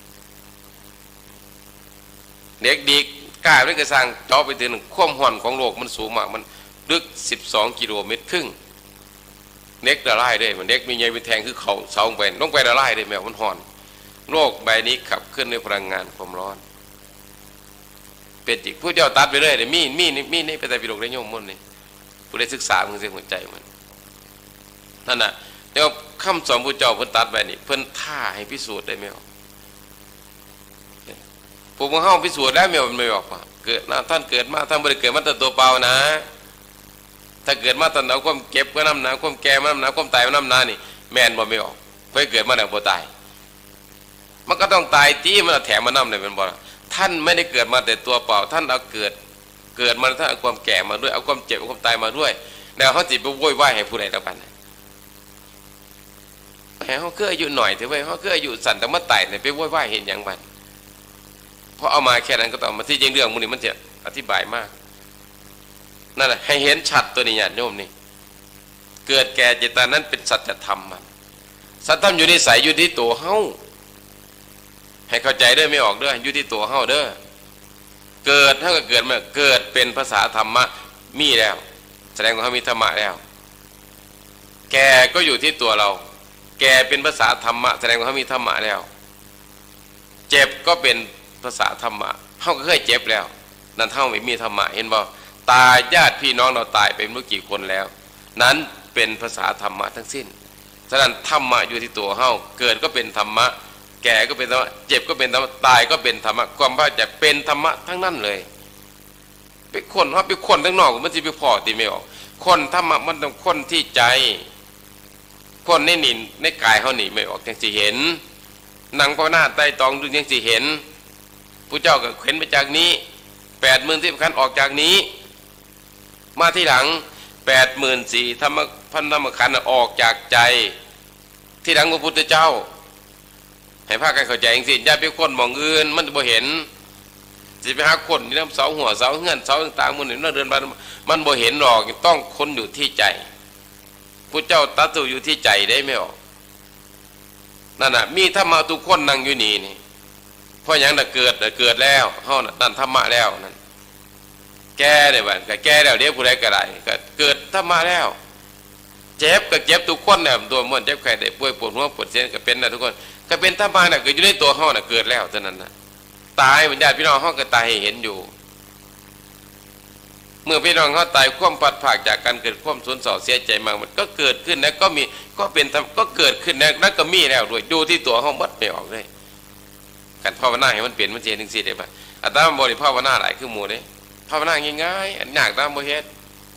เด็กดีกล้าด้วยกระสังเจาะไปถึงความห่อนของโลกมันสูงมากมันลึกสิบสองกิโลเมตรครึ่งเด็กละลายได้มันเด็กมีใยเป็นแทงคือเขาเสาไปต้องไปละลายได้แมวมันห่อนโลกใบนี้ขับเคลื่อนด้วยพลังงานความร้อนเป็นจิตผู้เจ้าตัดไปเลยมีมีมีนี่ไปแต่พิโรกได้โยมมุ่นนี่ผู้ได้ศึกษามึงเสียหัวใจมันนั่นน่ะเดี๋ยวคำสอนผู้เจ้าเพิ่นตัดไปนี่เพิ่นท่าให้พิสูจน์ได้ไหมผมว่าเฮาพิสูจน์ได้ไหมมันไม่ออกว่าเกิดนะท่านเกิดมาท่านบริเกิดมาแต่ตัวเปล่านะถ้าเกิดมาตอนเอาความเก็บก็น้ำหนาความแก่มาน้ำหนาความตายมาน้ำหนานี่แม่นบ่ไม่ออกเพื่อเกิดมาแล้วบ่ตายมันก็ต้องตายตีมันแถมมาน้ำเลยเป็นบ่ท่านไม่ได้เกิดมาแต่ตัวเปล่าท่านเอาเกิดเกิดมาท่านเอาความแก่มาด้วยเอาความเจ็บเอาความตายมาด้วยแล้วเขาจิตไปโวยวายให้ผู้ใดต่อไปเขาเกื้ออายุหน่อยถือว่าเขาเกื้ออายุสั่นแต่เมื่อตายเนี่ยไปโวยวายเห็นอย่างบันเพราะเอามาแค่นั้นก็ต้องมาที่จริงเรื่องมันนี่มันจะอธิบายมากนั่นแหละให้เห็นชัดตัวนี้ญาติโยมนี่เกิดแก่เจตนานั้นเป็นสัจธรรมมันสัจธรรมอยู่ในสายอยู่ที่ตัวเฮาให้เข้าใจด้วยไม่ออกด้วยอยู่ที่ตัวเฮาเด้อเกิดเท่ากับเกิดมาเกิดเป็นภาษาธรรมะมีแล้วแสดงว่าเขามีธรรมะแล้วแก่ก็อยู่ที่ตัวเราแก่เป็นภาษาธรรมะแสดงว่าเขามีธรรมะแล้วเจ็บก็เป็นภาษาธรรมะเขาก็เคยเจ็บแล้วนั่นเท่าไม่มีธรรมะเห็นบ่ตายญาติพี่น้องเราตายไปไม่รู้กี่คนแล้วนั้นเป็นภาษาธรรมะทั้งสิ้นฉะนั้นธรรมะอยู่ที่ตัวเฮาเกิดก็เป็นธรรมะแก่ก็เป็นธรรมะเจ็บก็เป็นธรรมะตายก็เป็นธรรมะความว่าจะเป็นธรรมะทั้งนั้นเลยไปคนว่าไปคนทั้งนอกมันจะไปพอตีไม่ออกคนธรรมะมันต้องคนที่ใจคนในนี่ในกายเขาหนีไม่ออกยังสิเห็นนั่งภาวนาใต้ตองดูยังสิเห็นผู้เจ้าก็เห็นไปจากนี้แปดหมื่นที่ขันออกจากนี้มาที่หลังแปดหมื่นสี่ธรรมพันธรรมขันออกจากใจที่หลังพระพุทธเจ้าให้พากันเข้าใจจริงๆอย่าไปคนมองอื่นมันบ่เห็นสิไปหาคนที่น้ำเสาหัวเสาเงื่อนเสาต่างๆมันนี่เดินไปมันบ่เห็นหรอกต้องคนอยู่ที่ใจพระเจ้าตัดตัวอยู่ที่ใจได้ไม่ออกนั่นน่ะมีธรรมะทุกคนนั่งอยู่นี่นี่เพราะอย่างนั้นเกิดเกิดแล้วเฮานั่นธรรมะแล้วนั่นแก่ได้บ้านก็แก่แล้วเดี๋ยวผู้ใดก็ได้ก็เกิดธรรมะแล้วเจ็บก็เจ็บทุกคนเนี่ยตัวมันเจ็บใครได้ป่วยปวดหัวปวดเส้นก็เป็นนะทุกคนก็เป็นธรรมะน่ะเกิดอยู่ในตัวเฮาน่ะเกิดแล้วเท่านั้นน่ะตายบรรดาพี่น้องเฮาก็ตายให้เห็นอยู่เมื่อพี่น้องเขาตายความปัดผากจากกันเกิดความสูญเสียเสียใจมากมันก็เกิดขึ้นแล้วก็มีก็เป็นก็เกิดขึ้นแล้วแล้วก็มีแล้วด้วยดูที่ตัวเขาบัดไม่ออกเลยการภาวนาให้มันเปลี่ยนมันเจริญสิได้ป่ะอาตมาบริภาวนาหลายคือหมู่เลยภาวนาง่ายๆอันยากตามโมเหตุ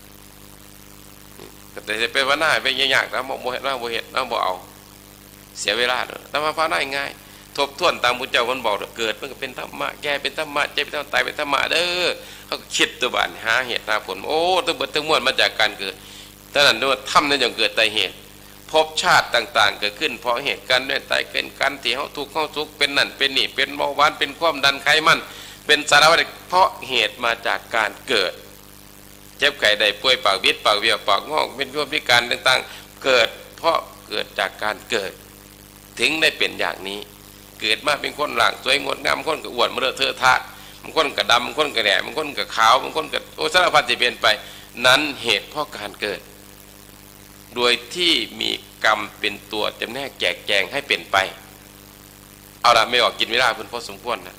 แต่จะเป็นภาวนาไปยากๆตามโมเหตุตามโมเหตุตามโมเอาเสียเวลาเลยแต่มาภาวนาง่ายทบทวนตามพุทธเจ้าคนบอกเกิดมันก็เป็นธรรมะแก่เป็นธรรมะเจ็บเป็นธรรมะตายเป็นธรรมะเด้อเขาคิดตัวบ้านหาเหตุหาผลโอ้ทั้งหมดทั้งมวลมาจากการเกิดแต่นั้นด้วยทำนั้นอย่างเกิดแต่เหตุภพชาติต่างๆเกิดขึ้นเพราะเหตุการณ์ด้วยตายเกิดการที่เขาทุกข์เขาทุกข์เป็นนั่นเป็นนี่เป็นเบาหวานเป็นความดันไขมันเป็นสารพัดเพราะเหตุมาจากการเกิดเจ็บไข้ได้ป่วยปากบิดปากเบี้ยวปากงอกเป็นความพิการต่างๆเกิดเพราะเกิดจากการเกิดถึงได้เป็นอย่างนี้เกิดมาเป็นคนหลังสวยงดงามคนก็อวดมาเลอะเทอะทะบางคนก็ดำบางคนก็แดงบางคนก็ขาวบางคนก็โอสารพัดจะเปลี่ยนไปนั้นเหตุเพราะการเกิดโดยที่มีกรรมเป็นตัวจำแนกแจกแจงให้เป็นไปเอาละไม่ออกกินไม่ได้เพื่อนพอสมควรนะ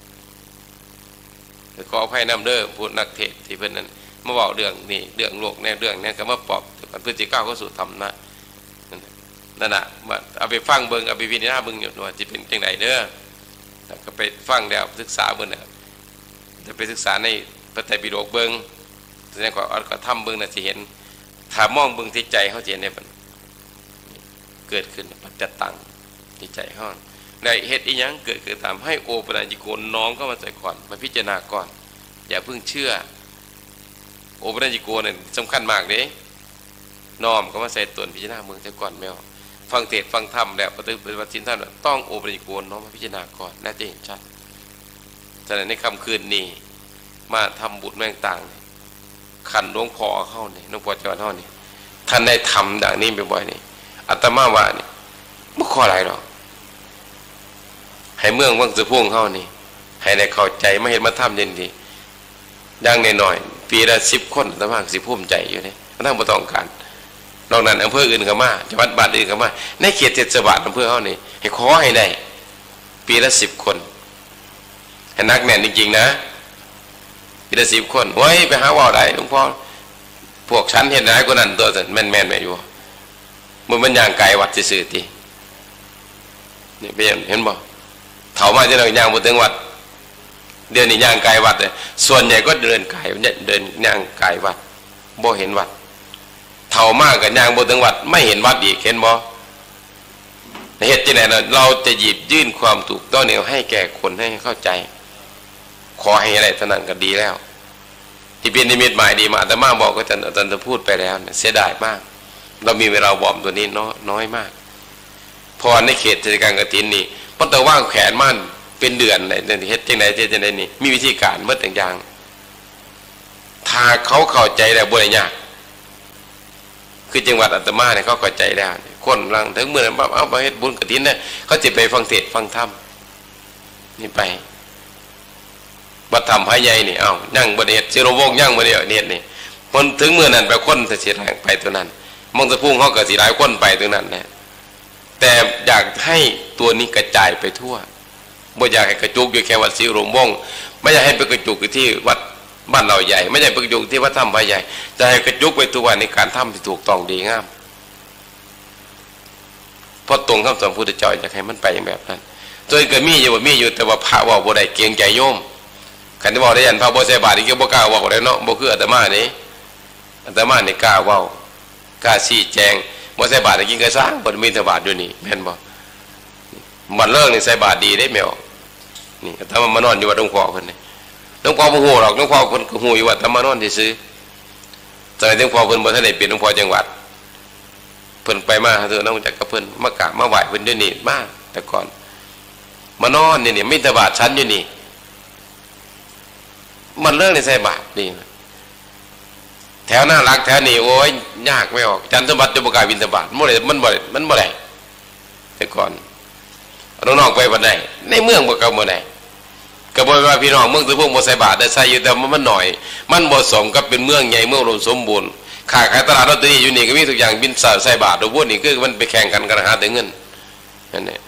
แต่ขออภัยนำเด้อพูดนักเทศที่เพื่อนนั้นมาบอกเรื่องนี่เรื่องโลกแน่เรื่องนี้ก็มาปอบเพื่อจะก้าวเข้าสู่ธรรมนะนั่นน่ะเอาไปฟังเบิ่งเอาไปพิจารณาเบิ่งอยู่ว่าจะเป็นจังไดเด้อก็ไปฟังแล้วศึกษาเบิ่งน่ะจะไปศึกษาในพระไตรปิฎกเบิ่งแสดงว่าเอาก็ทำเบิ่งน่ะสิเห็นถ้ามองเบิ่งที่ใจเฮาสิเห็นได้บัดเกิดขึ้นปัจจตังที่ใจเฮาได้เฮ็ดอีหยังเกิดขึ้นตามให้โอปัญญิโกน้องเข้ามาใส่ก่อนมาพิจารณาก่อนอย่าเพิ่งเชื่อโอปัญญิโกนั่นสำคัญมากเด้น้อมก็มาใส่ตนพิจารณาเบิ่งซะก่อนแม่ฟังเทศฟังธรรมแล้วปฏิบัติสินท่านต้องโอปริโกนน้องมาพิจารณาก่อนน่าจะเห็นชัดฉะนั้นในค่ำคืนนี้มาทำบุญแม่งต่างขันหลวงพ่อเข้าเนี่ยหลวงพ่อจอดเข้าเนี่ยท่านได้ทำดังนี้บ่อยๆนี่อาตมาว่านี่ไม่ข้ออะไรหรอกให้เมืองวังสะพุ่งเข้านี่ให้ได้เข้าใจไม่เห็นมาทำเย็นดีดังหน่อยๆปีละสิบคนอาตมาสิภูมิใจอยู่เนี่ยมันต้องมาต้องการนอกนั้นอำเภออื่นก็มาจังหวัดบ้านอื่นก็มาในเขตเทศบาลอำเภอเขานี่ให้ขอให้ได้ปีละสิบคนให้นักแน่นจริงๆนะปีละสิบคนไว้ไปหาว่าได้หลวงพ่อพวกฉันเห็นได้กว่านั้นตัวสันแม่นแม่นแม่อยู่มันมันย่างไกลวัดสื่อตีนี่ไปเห็นบ่เถามาจะเราย่างบนถึงวัดเดี๋ยวนี้ย่างไกลวัดเลยส่วนใหญ่ก็เดินไกลเดินย่างไกลวัดบ่เห็นวัดเท่ามากกับยางบนถึงวัดไม่เห็นวัดอีกเห็นบ่เหตุที่ไหนเราจะหยิบยื่นความถูกต้องเนี่ยให้แก่คนให้เข้าใจขอให้อะไรเท่านั้นก็ดีแล้วที่เป็นนิมิตหมายดีมาแต่มาบอกก็จะอาจารย์จะพูดไปแล้วเนี่ยเสียดายมากเรามีเวลาบอมตัวนี้น้อยน้อยมากพอในเขตเทศกาลกฐินนี่มันต้องว่างแขนมั่นเป็นเดือนเลยเหตุที่ไหนเจจังไหนนี่มีวิธีการเมื่อต่างอย่างถ้าเขาเข้าใจแล้วบ่ได้ยากคือจังหวัดอาตมาเนี่ยเขาเข้าใจแล้วคนหลังถึงเมื่อนั้นเอาไปเฮ็ดบุญกฐินเนี่ยเขาจะไปฟังเทศฟังธรรมนี่ไปบัดธรรมพายใหญ่นี่เอายั่งบ่ได้เฮ็ดสิโรวงยั่งบ่ได้เนี่ยนี่คนถึงเมื่อนั้นไปคนจะสิหลายไปตัวนั้นมองสะพุ่งเขาก็สิหลายคนไปตัวนั้นแหละแต่อยากให้ตัวนี้กระจายไปทั่วบ่อยากให้กระจุกอยู่แค่วัดสิโรวงไม่อยากให้ไปกระจุกอยู่ที่วัดบ้านเราใหญ่ไม่ใช่ไปกระจุกที่วัดถ้ำพายใหญ่จะให้กระจุกไปทุกวันในการทำที่ถูกต้องดีงามเพราะตรงคำสอนพุทธเจ้าอยากให้มันไปอย่างแบบนั้นโดยก็มีอยู่บ่มีอยู่แต่ว่าพระว่าบ่ได้เกรงใจโยมขันที่บอกได้ยันพระบ่ใส่บาตรอีกก็บ่กล้าบอกได้เนาะบ่คืออาตมานี่อาตมาเนี่ยกล้าเว้ากล้าชี้แจงบ่ใส่บาตรกินกระซ้างบ่มีแต่บาตรอยู่นี่แม่นบ่มันเลิกนี่ใส่บาตรดีได้แมวนี่อาตมามานอนอยู่วัดหลวงพ่อเพิ่นนี่หลวงพ่อบ่ฮู้หรอกหลวงพ่อเพิ่นก็ฮู้อยู่ว่าอาตมานอนซื่อๆสมัยหลวงพ่อเพิ่นบ่ทันได้เป็นหลวงพ่อจังหวัดเพิ่นไปมาเถอะน้องจักกับเพิ่นมากราบมาไหว้เพิ่นอยู่นี่มาแต่ก่อนมานอนนี่นี่มีแต่บาตรชั้นอยู่นี่มันเลิกนี่ใส่บาตรนี่แถวหน้ารักแถวนี้โอ้ยยากไม่ออกจันทบัตรจะประกาศบิณฑบาตมันบ่ได้มันบ่ได้มันบ่ได้แต่ก่อนน้องๆไปวันไหนในเมืองบ่เก่าบ่ได้ก็บ่ว่าพี่น้องเมืองตะพงบ่ใส่บาตรได้ใส่อยู่แต่มันหน่อยมันบ่สมกับเป็นเมืองใหญ่เมืองอุดมสมบูรณ์ค้าขายตลาดลอตเตอรี่อยู่นี่ก็มีทุกอย่างบินใส่บาตรตัวพวกนี้คือมันไปแข่งกันกันหาแต่เงินนั่นแหละ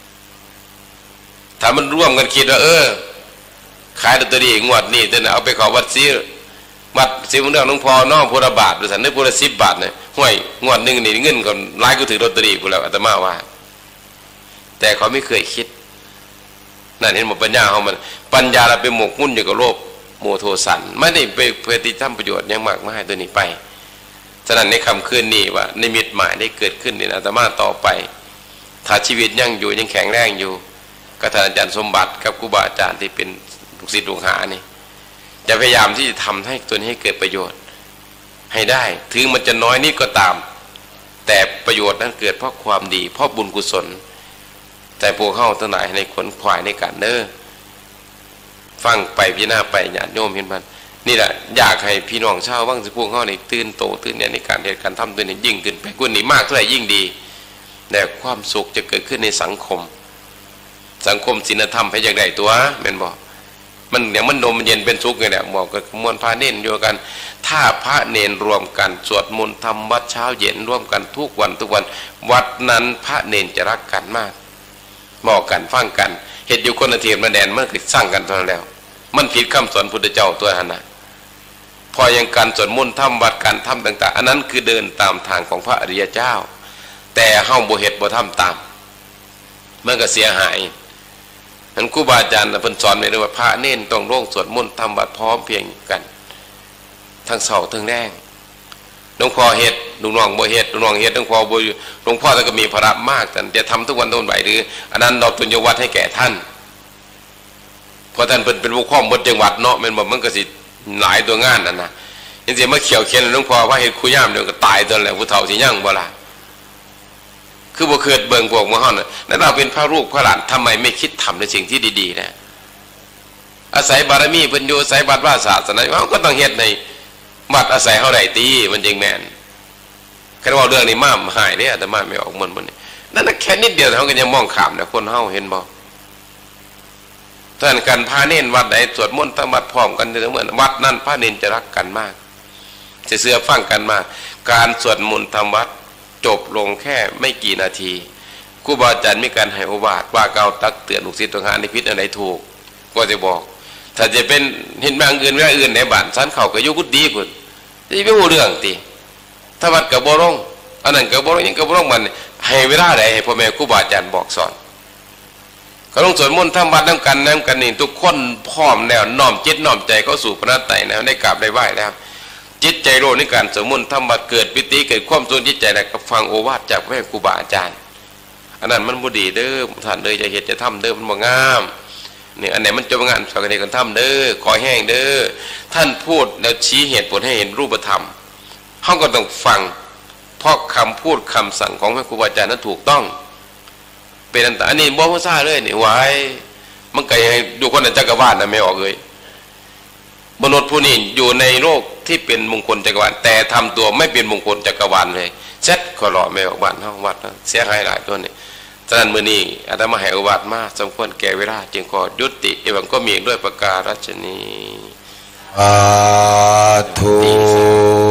ถ้ามันร่วมกันคิดว่าเออขายลอตเตอรี่งวดนี้แต่เอาไปขอวัดซื้อวัดซื้อเรื่องหลวงพ่อน้องพุทธบาทหรือสันนิพุทธสิบบาทเนี่ยห่วยงวดหนึ่งนี่เงินก่อนไล่ก็ถือลอตเตอรี่กูแล้วอาตมาว่าแต่เขาไม่เคยคิดนั่นเห็นหมดปัญญาเขามันปัญญาเราไปหมกมุ่นอยู่กับโลภโมโทสันไม่ได้ไปเพื่อที่ทำประโยชน์ยังมากมายตัวนี้ไปฉะนั้นในคำคืนนี้ว่าในมิตรหมายได้เกิดขึ้นในอาตมาต่อไปถ้าชีวิตยังอยู่ยังแข็งแรงอยู่กับท่านอาจารย์สมบัติกับครูบาอาจารย์ที่เป็นลูกศิษย์ลูกหานี่จะพยายามที่จะทำให้ตัวนี้ให้เกิดประโยชน์ให้ได้ถึงมันจะน้อยนิดก็ตามแต่ประโยชน์นั้นเกิดเพราะความดีเพราะบุญกุศลแต่พวกเข้าทั้งหลายในขนขวายในการเน้อฟังไปพิจารณาไปญาติโยมเห็นมันนี่แหละอยากให้พี่น้องชาวบ้างสิพวกเข้าในตื่นโตตื่นเนี่ยในการเหตุการทำตัวนี้ยิ่งขึ้นไปกุนี้มากเท่าไหร่ยิ่งดีแต่ความสุขจะเกิดขึ้นในสังคมสังคมศีลธรรมให้อย่างใดตัวแม่นบอกมันอย่างมันนมมันเย็นเป็นสุขไงเนี่ยบอกกับมวลพระเน้นอยู่กันถ้าพระเนนรวมกันสวดมนต์ทำวัดเช้าเย็นร่วมกันทุกวันทุกวันวัดนั้นพระเนนจะรักกันมากบอกกันฟังกันเหตุอยู่คนละเทียมละแดนมันคือสร้างกันเท่านั้นแล้วมันผิดคำสอนพุทธเจ้าตัวนั้นนะพอยังการสวดมนต์ทำวัดการทำต่างๆอันนั้นคือเดินตามทางของพระอริยเจ้าแต่เฮาบ่เฮ็ดบ่ทำตามมันก็เสียหายท่านครูบาอาจารย์เพิ่นสอนไว้ด้วยว่าพระเน้นต้องร่วงสวดมนต์ทำวัดพร้อมเพียงกันทั้งเสาทั้งแดงหลวงพ่อเฮ็ดลุงน้องบ่เฮ็ดลุงน้องเฮ็ดหลวงพ่อบ่หลวงพ่อท่านก็มีภาระมากแต่จะทำทุกวันทุกวันไหวหรืออันนั้นเราตุนยวัดให้แก่ท่านเพราะท่านเป็นเป็นผู้ข้อมบทจังหวัดเนาะแม่นบ่มันก็สิหลายตัวงานนั่นน่ะจังซี่มาเขียวเขียนหลวงพ่อว่าเฮ็ดคุยามเดี๋ยวก็ตายตัวแล้วผู้เฒ่าสิยังบ่ล่ะคือบ่เกิดเบิ่งพวกมื้อเฮาน่ะนั่นเราเป็นพระลูกพระหลานทำไมไม่คิดทำในสิ่งที่ดีๆนะอาศัยบารมีเพิ่นอยู่อาศัยบัตรว่าศาสนาเฮาก็ต้องเฮ็ดในวัดอาศัยเฮาได้ตีมันจึงแม่นคันว่าเรื่องนี้มาหายเด้อาตมาไม่ออกมันบ่นี่นั่นน่ะแค่นิดเดียวเฮาก็ยังมองข้ามนะคนเฮาเห็นบ่ท่านกันพาเน้นวัดใดสวดมนต์ทำวัดพร้อมกันเหมือนวัดนั้นพระเน้นจะรักกันมากจะเสื่อฟังกันมาการสวดมนต์ทำวัดจบลงแค่ไม่กี่นาทีครูบาอาจารย์มีการให้โอวาทว่าเก่าตักเตือนลูกศิษย์ตัวงานในพิษอะไรถูกก็จะบอกถ้าจะเป็นเห็นบางอื่นว่าอื่นในบ้านสันเขาก็ยุกุดีพุ่นที่ไม่รู้เรื่องตีถ้าวัดกับบ่ร้องอันนั้นกับบ่ร้องยังกับบ่ร้องมันให้เวลาใดให้พ่อแม่ครูบาอาจารย์บอกสอนเขาต้องสวดมนต์ทำวัดน้ำกันน้ำกันนี่ทุกคนพร้อมแล้วน้อมจิตน้อมใจเข้าสู่พระนัตไตรแล้วได้กราบได้ไหว้แล้วจิตใจโลในการสวดมนต์ทำวัดเกิดปิติเกิดความสุขจิตใจแล้วก็ฟังโอวาทจากแม่ครูบาอาจารย์อันนั้นมันบุดีเด้อท่านเด้อจะเหตุจะทำเด้อมันบ่งามนี่อันไหนมันจะงานสอนกันเองกันทำเด้อขอแห้งเด้อท่านพูดแล้วชี้เหตุผลให้เห็นรูปธรรมเขาก็ต้องฟังเพราะคำพูดคำสั่งของพระครูบาอาจารย์นั้นถูกต้องเป็นอันตรายอันนี้บ่ภาษาเลยนี่ไว้มันไกลให้ดูคนในจักรวาลนะไม่ออกเลยมนุษย์ผู้นี้อยู่ในโลกที่เป็นมงคลจักรวาลแต่ทำตัวไม่เป็นมงคลจักรวาลเลยเช็ดขอรอไม่ออกบ้านห้องวัดเสียหายหลายตัวนี่ฉะนั้นมื้อนี้อาตมาให้โอวาทมาสมควรแก่เวลาจึงขอยุติเอวังก็มีด้วยประการฉะนี้สาธุ